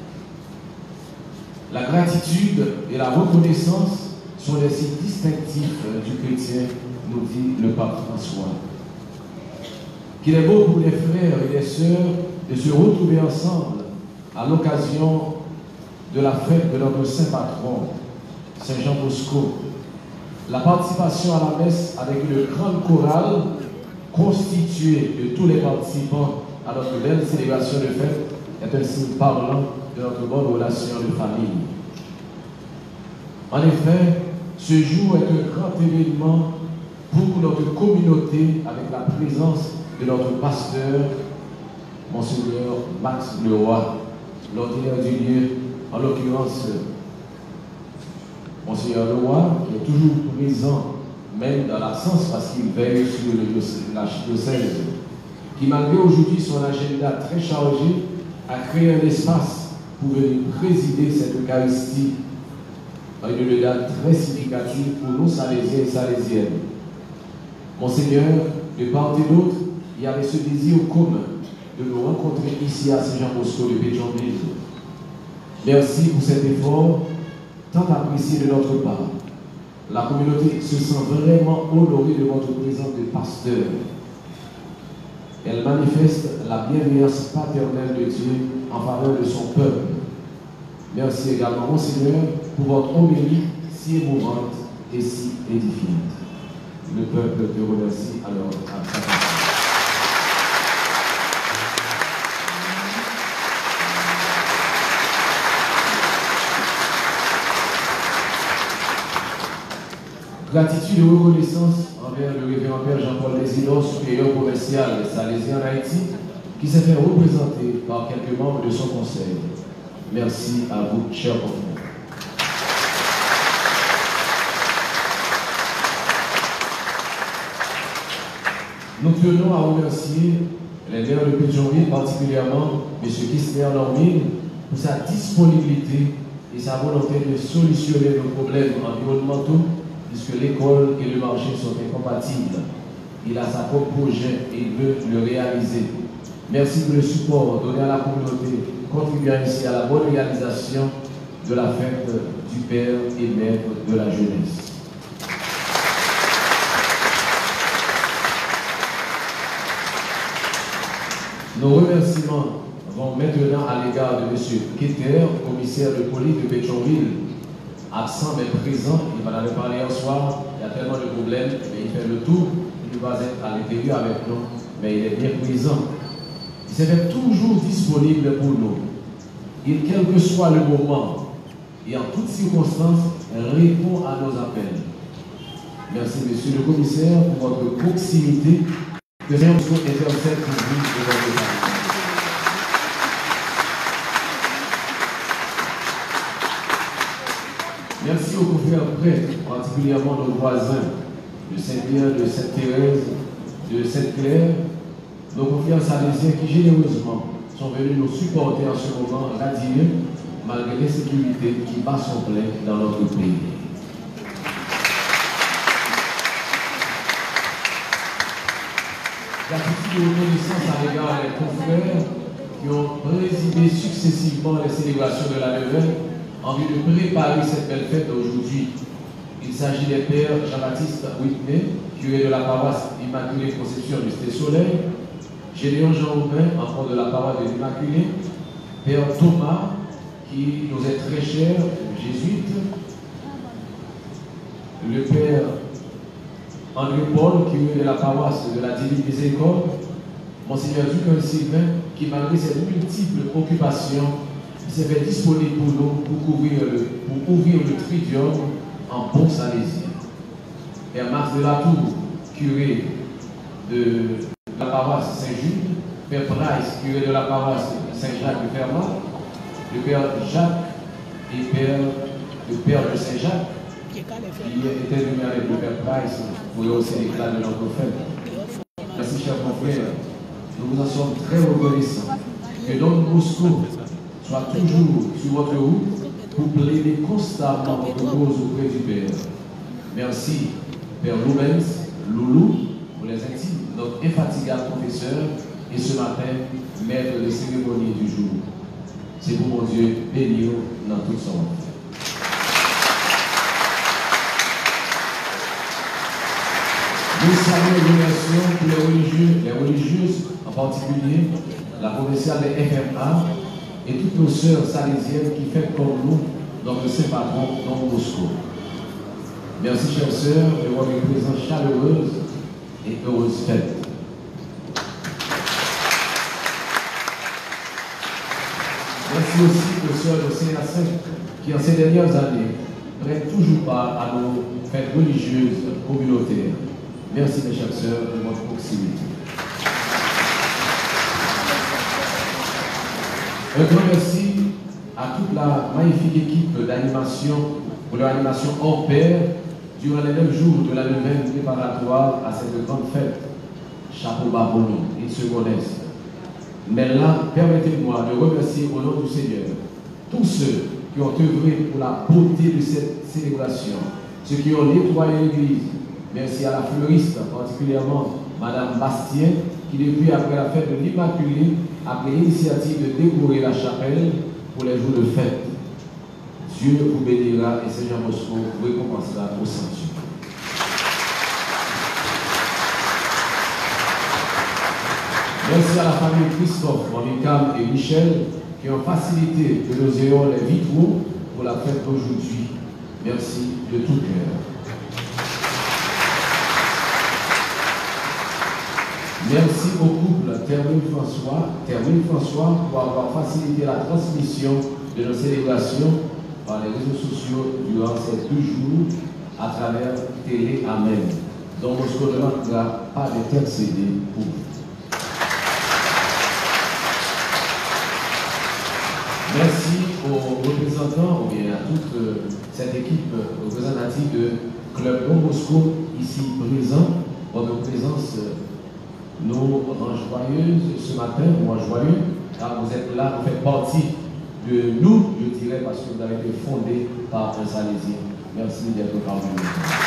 La gratitude et la reconnaissance sont les signes distinctifs du chrétien, nous dit le pape François. Qu'il est beau pour les frères et les sœurs de se retrouver ensemble à l'occasion de la fête de notre saint patron, Saint Jean Bosco. La participation à la messe avec une grande chorale constituée de tous les participants à notre belle célébration de fête est un signe parlant de notre bonne relation de famille. En effet, ce jour est un grand événement pour notre communauté avec la présence de notre pasteur, Monseigneur Max Leroy, l'ordinaire du lieu, en l'occurrence Monseigneur Leroy, qui est toujours présent, même dans l'absence parce qu'il veille sur le diocèse, qui malgré aujourd'hui son agenda très chargé, a créé un espace pour venir présider cette Eucharistie. Une date très significative pour nous, Salésiens et Salésiennes. Monseigneur, de part et d'autre, il y avait ce désir commun de nous rencontrer ici à Saint Jean Bosco de Pétionville. Merci pour cet effort tant apprécié de notre part. La communauté se sent vraiment honorée de votre présence de pasteur. Elle manifeste la bienveillance paternelle de Dieu en faveur de son peuple. Merci également, Monseigneur, pour votre homélie si émouvante et si édifiante. Le peuple te remercie alors à ta part. Gratitude et reconnaissance envers le révérend Père Jean-Paul Désidore, supérieur provincial des Salésiens en Haïti, qui s'est fait représenter par quelques membres de son conseil. Merci à vous, chers confrères. Nous tenons à remercier les maires de Pétionville, particulièrement M. Kistner Normine, pour sa disponibilité et sa volonté de solutionner nos problèmes environnementaux, puisque l'école et le marché sont incompatibles. Il a sa propre projet et il veut le réaliser. Merci pour le support donné à la communauté, contribuant ainsi à la bonne réalisation de la fête du Père et Maître de la jeunesse. Nos remerciements vont maintenant à l'égard de M. Keter, commissaire de police de Pétionville, absent mais présent. Il m'en avait parlé hier soir, il y a tellement de problèmes, mais il fait le tour, il va être à l'intérieur avec nous, mais il est bien présent. Il s'est fait toujours disponible pour nous. Et quel que soit le moment, et en toutes circonstances, répond à nos appels. Merci, monsieur le commissaire, pour votre proximité. Que Dieu vous intercède pour vous et votre famille. Merci aux confrères prêtres, particulièrement nos voisins de Saint-Pierre, de Sainte-Thérèse, de Sainte-Claire, nos confrères salésiens qui généreusement sont venus nous supporter en ce moment radieux, malgré l'insécurité qui bat son plein dans notre pays. Gratitude et reconnaissance à l'égard des confrères qui ont présidé successivement les célébrations de la neuvaine en vue de préparer cette belle fête d'aujourd'hui. Il s'agit des pères Jean-Baptiste Whitney, curé de la paroisse Immaculée Conception du Cité-Soleil, Gédéon Jean-Aubin, enfant de la paroisse de l'Immaculée, père Thomas, qui nous est très cher, jésuite, le père André-Paul, curé de la paroisse de la Divine Miséricorde, Monseigneur Duc Sylvain, qui malgré ses multiples occupations, s'est fait disponible pour nous pour, couvrir le, pour ouvrir le tridium en bon salésien. Père Max de la Tour, curé de la paroisse Saint-Jude, Père Price, curé de la paroisse Saint-Jacques de Fermat, le Père Jacques et Père, le Père de Saint-Jacques, qui était venu avec le Père Price pour aussi l'éclat de notre fête. Merci, chers confrères. Nous vous en sommes très reconnaissants. Que Don Bosco soit toujours sur votre route pour plaider constamment votre cause auprès du Père. Merci, Père Loubens, Loulou, pour les intimes, notre infatigable professeur, et ce matin, maître des cérémonies du jour. C'est pour mon Dieu, béni dans toute son œuvre. Nous saluons et remercions tous les religieux, les religieuses, en particulier la provinciale des F M A et toutes nos sœurs salésiennes qui font comme nous notre Saint Patron, Don Bosco. Merci, chères sœurs, de votre présence chaleureuse et heureuse fête. Merci aussi aux sœurs de C A cinq qui, en ces dernières années, prennent toujours part à nos fêtes religieuses communautaires. Merci, mes chères sœurs, de votre proximité. Un grand merci à toute la magnifique équipe d'animation pour leur animation hors pair durant les neuf jours de la neuvaine préparatoire à cette grande fête. Chapeau bas pour nous, ils se connaissent. Mais là, permettez-moi de remercier au nom du Seigneur tous ceux qui ont œuvré pour la beauté de cette célébration, ceux qui ont nettoyé l'église. Merci à la fleuriste, particulièrement Madame Bastien, qui depuis après la fête de l'Immaculée a pris l'initiative de décorer la chapelle pour les jours de fête. Dieu vous bénira et Seigneur Bosco vous récompensera au sanctuaire. Merci à la famille Christophe, Monicam et Michel qui ont facilité que nous ayons les vitraux pour la fête d'aujourd'hui. Merci de tout cœur. Merci au couple Terwin-François François pour avoir facilité la transmission de nos célébrations par les réseaux sociaux durant ces deux jours à travers Télé Amen, dont Bosco ne manquera pas d'intercéder pour vous. Merci aux représentants, ou bien à toute cette équipe représentative de Club Don Bosco ici présent. Votre présence nous rend joyeuse ce matin, moi joyeux, car vous êtes là, vous faites partie de nous, je dirais, parce que vous avez été fondé par un Salésien. Merci d'être parmi nous.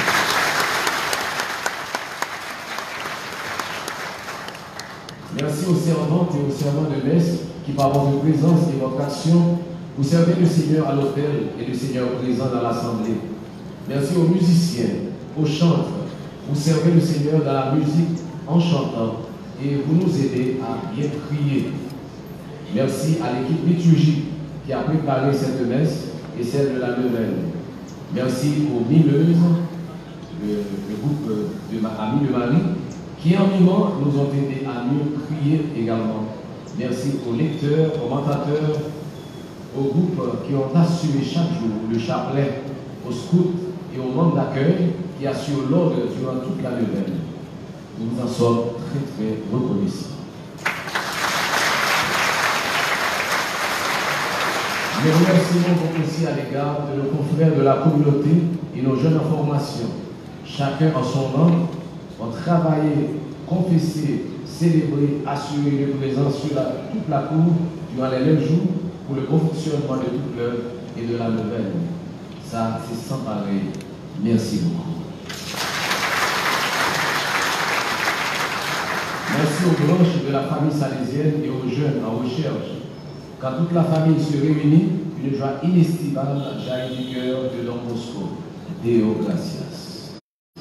Merci aux servantes et aux servants de messe qui, par votre présence et votre action, vous servez le Seigneur à l'autel et le Seigneur présent dans l'assemblée. Merci aux musiciens, aux chantres, vous servez le Seigneur dans la musique en chantant et vous nous aidez à bien prier. Merci à l'équipe liturgique qui a préparé cette messe et celle de la neuvaine. Merci aux mimeuses, le, le groupe de ma, Amis de Marie, qui en mimant nous ont aidés à mieux prier également. Merci aux lecteurs, aux commentateurs, aux groupes qui ont assuré chaque jour le chapelet, aux scouts et aux membres d'accueil qui assurent l'ordre durant toute la neuvaine. Nous vous en sommes très très reconnaissants. Les remerciements vont aussi à l'égard de nos confrères de la communauté et nos jeunes en formation. Chacun en son nom ont travaillé, confessé, célébré, assuré une présence sur la, toute la cour durant les neuf jours pour le bon fonctionnement de toute l'œuvre et de la nouvelle. Ça, c'est sans pareil. Merci beaucoup. Merci aux branches de la famille salésienne et aux jeunes en recherche. Quand toute la famille se réunit, une joie inestimable jaillit du cœur de Don Bosco. Deo gracias.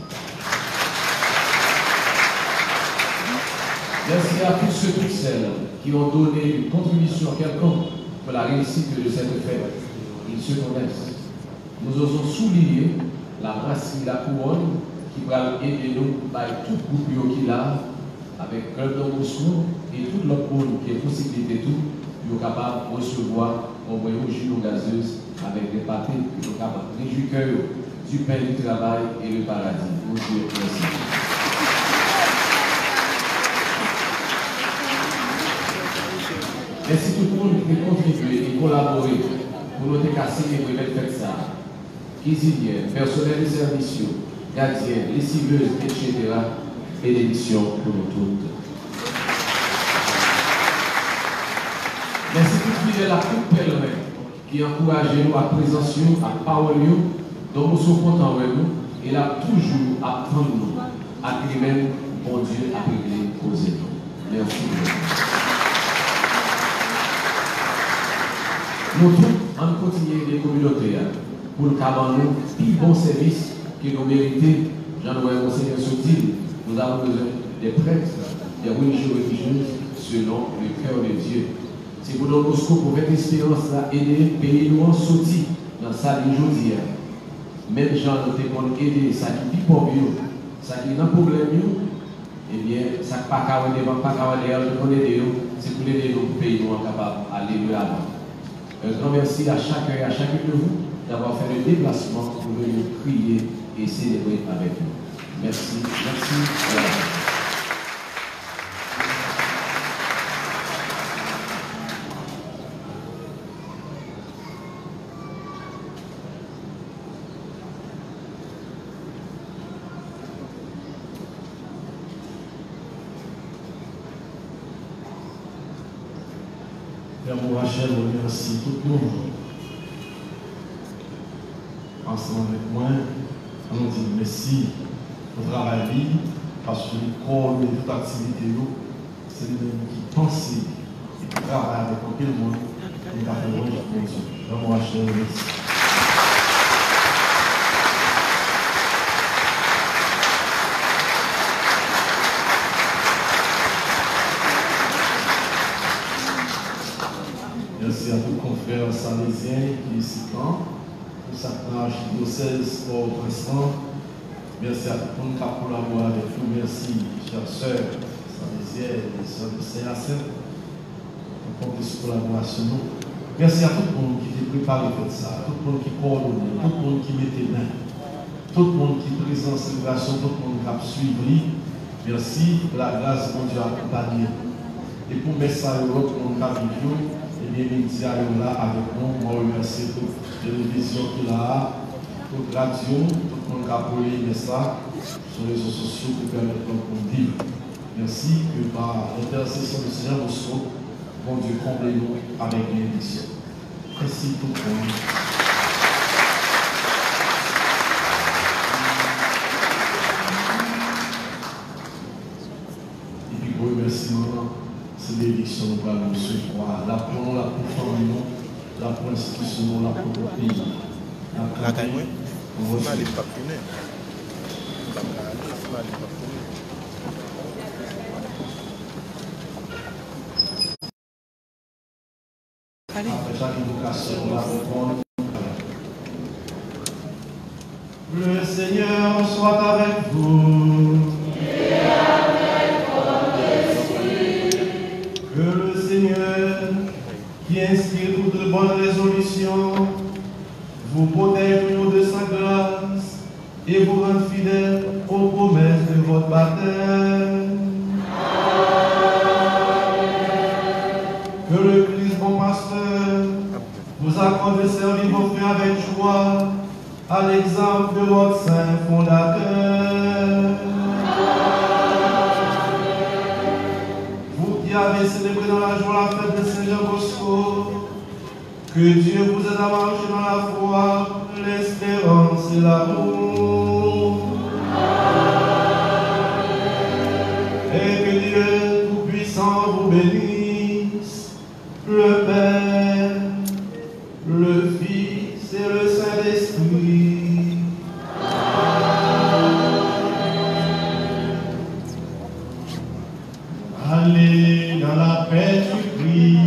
Merci à tous ceux et toutes celles qui ont donné une contribution quelconque pour la réussite de cette fête. Ils se connaissent. Nous osons souligner la brasserie La Couronne qui va aider nous par tout groupe qui l'a avec Club Don Bosco et tout l'autre monde qui est possibilité tout pour capable de recevoir au moins une gîte gazeuse avec des pâtés pour capable de réjouir cœur du pain du travail et le paradis. Mon Dieu, merci. Merci tout le monde qui a contribué et collaboré pour nous célébrer cette fête. Cuisiniers, personnel de service, gardiens, lessiveuses, et cetera. Bénédiction pour nous toutes. Merci tout fidèle à tout pèlerin qui encourage nous à présenter, à parler, dont nous sommes contents avec nous, et là toujours à prendre nous, à lui-même, bon Dieu, à régler causer nous. Merci. Nous tous, on continue les communautés pour le caban nous, plus bon service que nous méritons. Jean-Noël Monseigneur Sotil, nous avons besoin des prêtres, des religieux religieuses selon le cœur de Dieu. C'est pour Don Bosco, pour cette expérience-là, aider le pays nous en sortir dans sa vie aujourd'hui. Même gens nous devons aider, ça qui est pour mieux, ça qui est un problème, eh bien, ça qui n'est pas capable de faire, pas capable de faire, c'est pour aider nos pays nous capables d'aller de l'avant. Un grand merci à chacun et à chacun de vous d'avoir fait le déplacement pour venir prier et célébrer avec nous. Merci, merci. Voilà. Père Rachel, on remercie tout le monde. Ensemble avec moi, on nous dit merci pour travail parce que le corps de toute activité, c'est le même qui pense et qui travaille avec tout le monde. Et qui a fait le bon Dieu. Père Rachel, merci. Merci à tous les confrères salésiens qui ici quand, pour sa tâche diocèse pour l'instant. Merci à tout le monde qui a collaboré avec nous. Merci, chers sœurs salésiennes et sœurs de Saint-Hyacinthe, pour cette collaboration. Merci à tout le monde qui a préparé pour ça, tout le monde qui coordonne, tout le monde qui mettait main, tout le monde qui est présent en célébration, tout le monde qui a suivi. Merci pour la grâce de Dieu accompagné. Et pour mettre ça, l'autre monde qui a vécu. Et bien, il dit à là avec nous, moi remercie toute la télévision qui a, toute la radio, tout le monde qui a appelé ça sur les réseaux sociaux pour permettre de vivre. Merci que par l'intercession du Seigneur Bosco, bon Dieu comble nous avec bénédiction. Merci tout le monde. Et puis, remerciement. C'est l'élection nous allons recevoir, la pour la pour famille, la pour l'institution, la pour le pays. La caille, on va aller pas finir. Après chaque éducation, la reprendre. Le Seigneur soit avec vous. Qui inspire toutes bonnes résolutions, vous protège de sa grâce et vous rend fidèle aux promesses de votre baptême. Que le Christ bon pasteur vous accorde avez célébré dans la joie la fête de Saint-Jean Bosco. Que Dieu vous aide à marcher dans la foi, l'espérance et l'amour. Et que Dieu Tout-Puissant vous bénisse, le Père, le Fils et le Saint-Esprit. Allez dans la paix du Christ.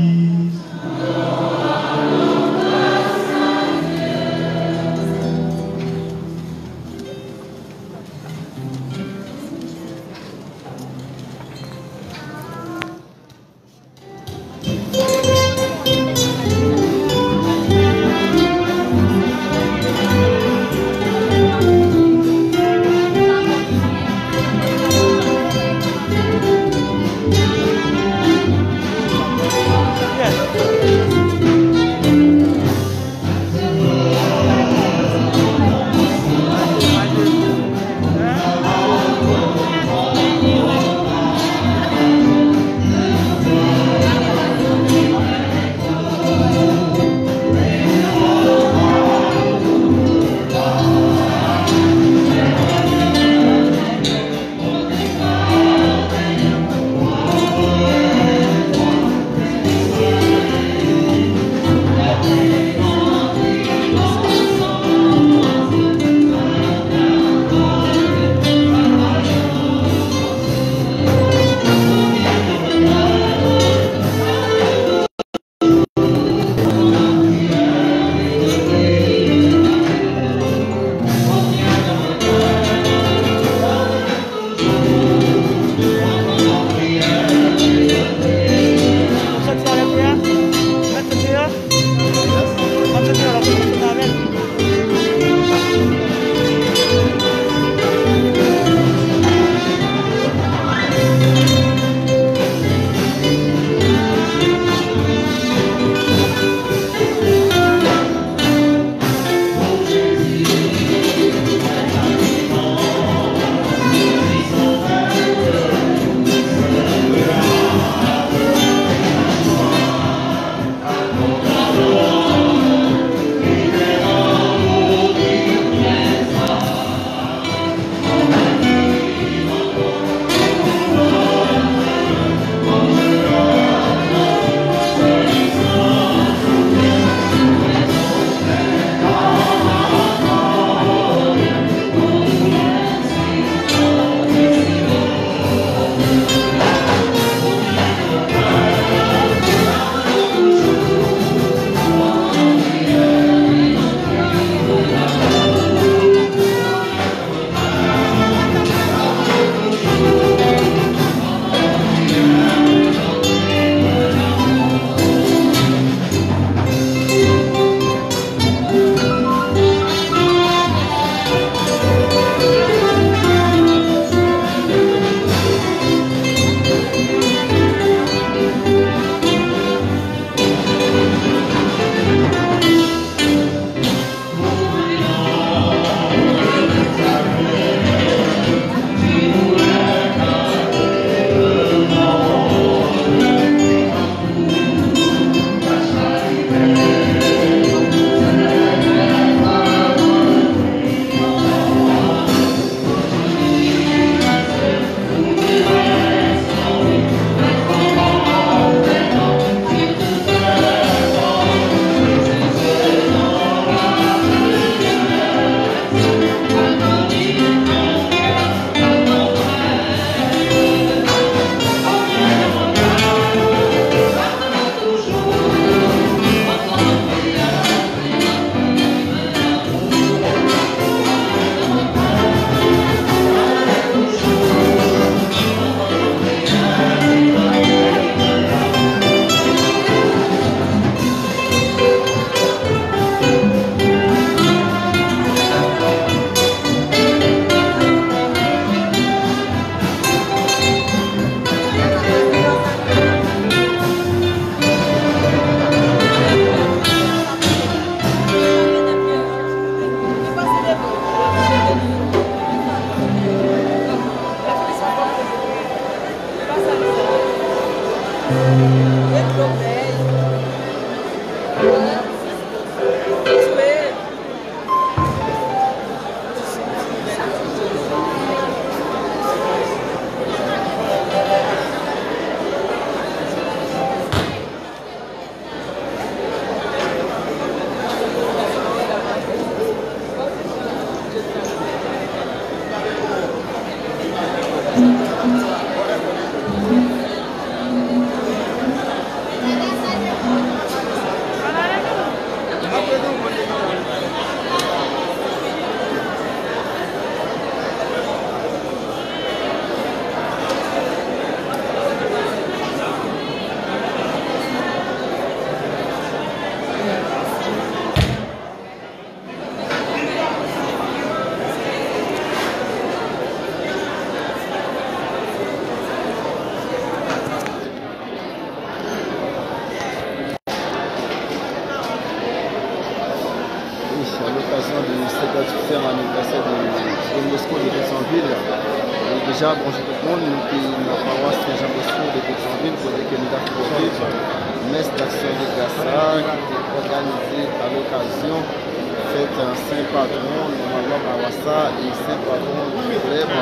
Déjà, bonjour tout le monde, nous sommes dans la paroisse Saint-Jean-Bosco de Pétionville pour que nous avons fait une messe d'action de Gassa qui est organisée à l'occasion de fête un saint patron, normalement paroisse et saint patron du club.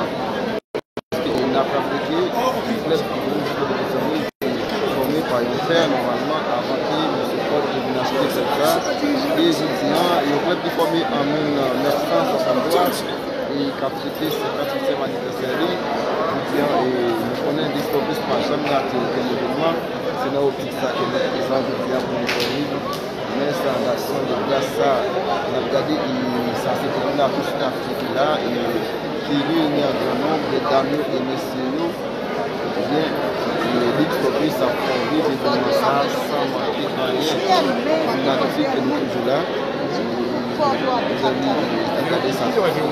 Il n'a pas appliqué le club de Pétionville qui est formé par un frère normalement avant qu'il ne se porte de l'acheter, et cetera. Et je dis, le club est formé en mille neuf cent soixante-trois. Et qui a fêté ce cinquante-huitième anniversaire, et nous connaissons des plus par jamais à l'événement. C'est là où ça que nous faisons pour nous vivre. Mais c'est en action de grâce à on a regardé ça s'est tourné à tout cette Afrique là et qui réunit un grand nombre d'amis et messieurs. Bien, les lits pour ça font vivre l'événement ça sans manquer de rien. Une Afrique que nous sommes toujours là. Nous avons regardé ça.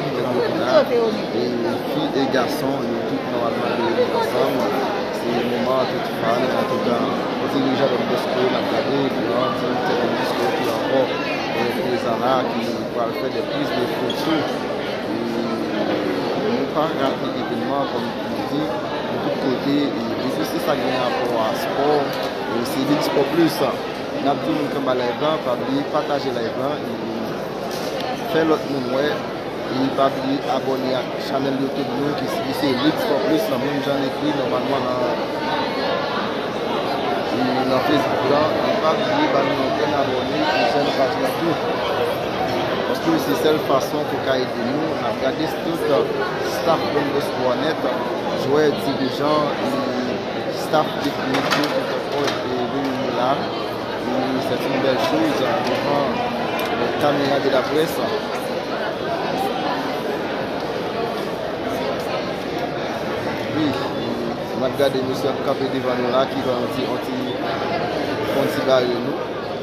Et filles et garçons, nous tous normalement ensemble. C'est le moment de tout parler, en tout cas. On s'est déjà dans le discours, on a regardé, puis on a fait un discours qui est encore les Anna qui vont faire des prises de photos. Et nous pas rater l'événement, comme on dit, de tous côtés. Et c'est ça qui est rapport à sport. Et c'est l'Expo Plus. Nous avons dit que les partager les blancs. Faire l'autre monde, ouais. Et pas oublier abonner à la chaîne YouTube nous qui c'est l'Expo Plus, la même genre écrit normalement dans, dans Facebook là. Et pas oublier de nous abonner à la chaîne page YouTube. Parce que c'est la seule façon pour aider nous. On a regardé tout le staff de Sport Net, joueurs, dirigeants, staff technique, tout est venu là. C'est une belle chose devant les caméras de la presse. Oui, on a regardé M. Capé devant nous là qui va anti-barrer nous.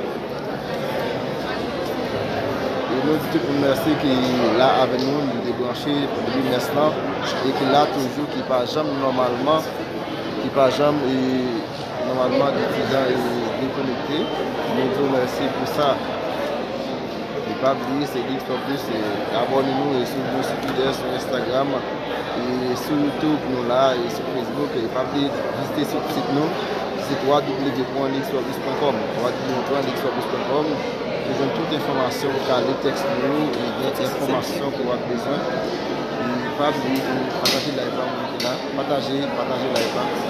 Et nous disons pour merci qui est là avec nous, nous débranché depuis maintenant et qui est là toujours, qui ne pas jamais normalement, qui ne pas jamais et normalement étudiant et déconnecté. Nous disons merci pour ça. Et pas oublier, c'est l'Expo Plus, abonnez-nous et suivez-nous sur Twitter, sur Instagram. Et sur YouTube, nous là, et sur Facebook, et pas oublier de visiter sur le site nous, c'est w w w point lexpo plus point com. w w w point lexpo plus point com. Nous avons toute information, les textes nous, et des informations que vous avez besoin. Et pas oublier de partager la là, partager, partager la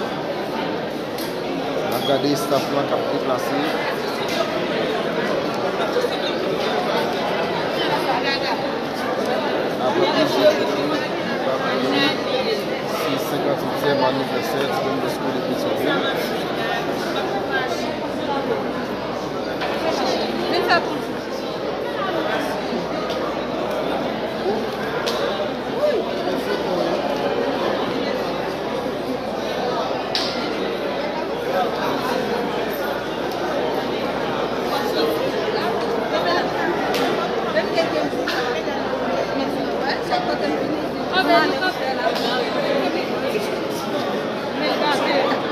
regardez le staff là qui a déplacé. C'est le cinquante-huitième anniversaire du Don Bosco de Pétionville. Oh,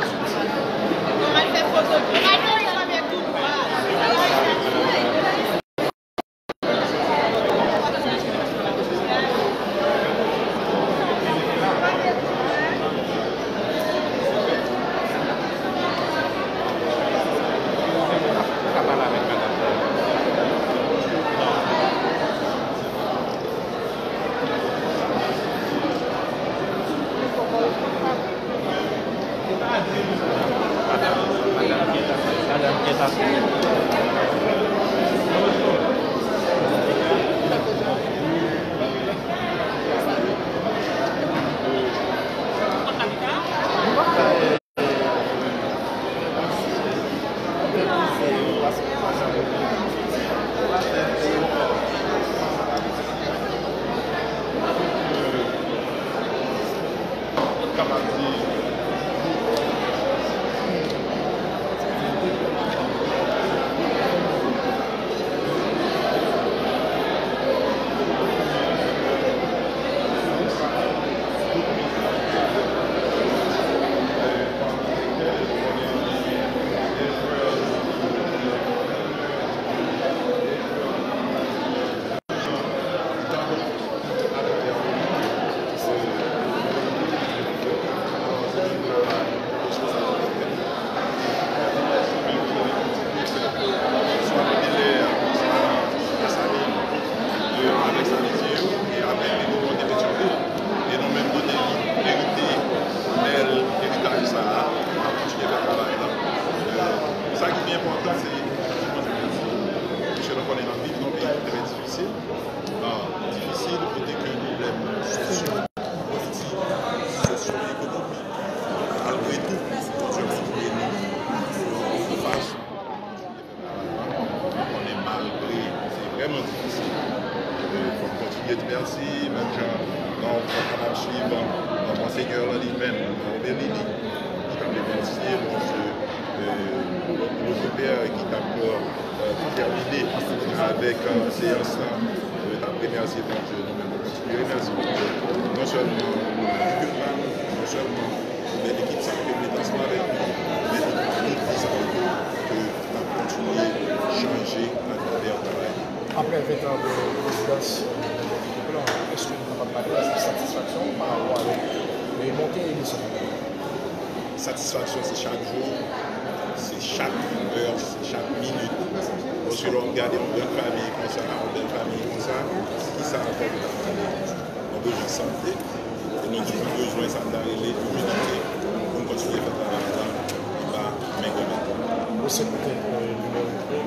Satisfaction, c'est chaque jour, c'est chaque heure, c'est chaque minute. Parce que l'on regarde une belle famille comme ça, une belle famille comme ça, qui ça apporte dans la famille. On a besoin de santé, et nous avons besoin de s'arrêter l'humilité pour continuer à faire travail là, là, mais comme ça. Você tem o número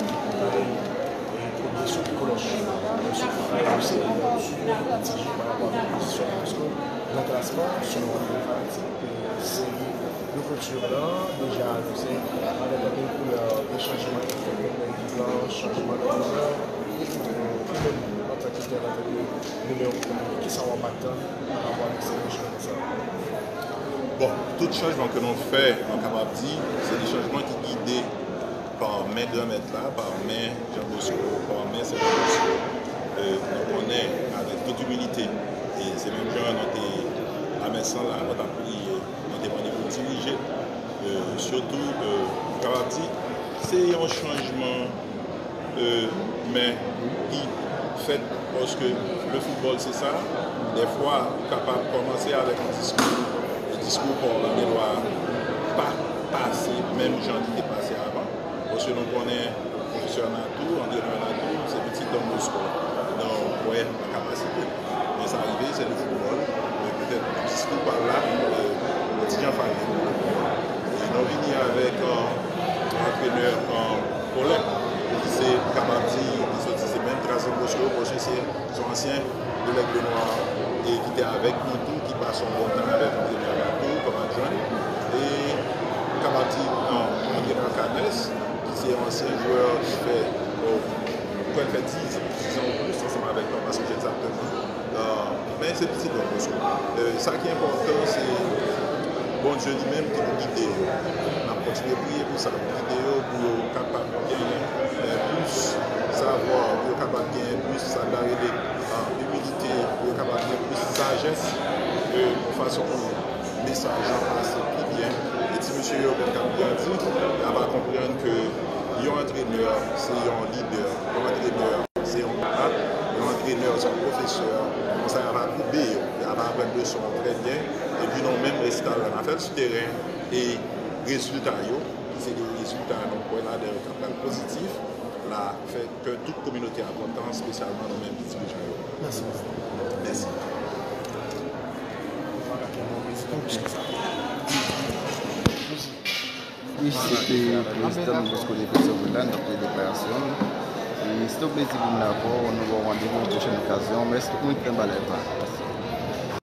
de produção de coloche, você tem o seu par rapport à la position, parce que l'enclassement, selon c'est l'ouverture là, déjà annoncé, avec une couleur, des changements de blanc, changement de couleur, et tout même en tant que numéro qui s'en va maintenant par rapport à ces changements comme ça. Bon, tout changement que l'on fait en Kababdi, c'est des changements qui sont guidés par main de maître là, par main Jean Bosco, par main Saint Bosco. Euh, on est avec toute humilité. Et c'est même genre notre amène là, notre appui, notre demande pour diriger. Euh, surtout, euh, Kababdi, c'est un changement, euh, mais qui fait parce que le football c'est ça. Des fois, capable de commencer avec un discours. Le discours pour la doit pas passer, même gens qui étaient passés avant. Parce que nous connaissons le professeur Natou, André Natou, c'est petit homme de sport. Donc, ouais, la capacité. Mais ça arrive, c'est le football. Peut-être un discours par là, le petit Jean Fabien. Et nous venons avec un entraîneur en collègue, qui c'est Kababdi, c'est même Trazen Bosco, parce que c'est son ancien de l'Aigle Noir, et qui était avec nous tous, qui passe son bon temps avec l'entraîneur Natou comme adjoint. Et Kababdi, entraîneur Canès, c'est un ancien joueur qui fait, oh, quoi, fait dix ans ou plus ensemble avec moi parce que j'ai exactement. Euh, mais c'est petit donc euh, ça qui est important, c'est bon Dieu lui-même qui nous guide. On a continué à prier pour ça, guider pour capable de gagner plus savoir, pour capable de gagner plus ça d'arriver en humilité, pour capable de gagner plus sagesse, de façon le message en passe plus bien. Et si monsieur Yoben Kabia dit, il va comprendre que un entraîneur, c'est un leader, un entraîneur, c'est un malade, un entraîneur, c'est un professeur, on ça va couper, il va apprendre le son très bien, et puis non, même résultat, on a fait sur le terrain, et résultat, c'est des résultats, donc on a des résultats positifs, là, fait que toute communauté a content, spécialement dans le même petit budget. Merci. Merci. Merci. Oui, c'était le président de Bosco de Pessoa, donc les déclarations. Et c'est un plaisir pour nous d'avoir, nous allons rendez-vous une prochaine occasion. Merci beaucoup, très belle.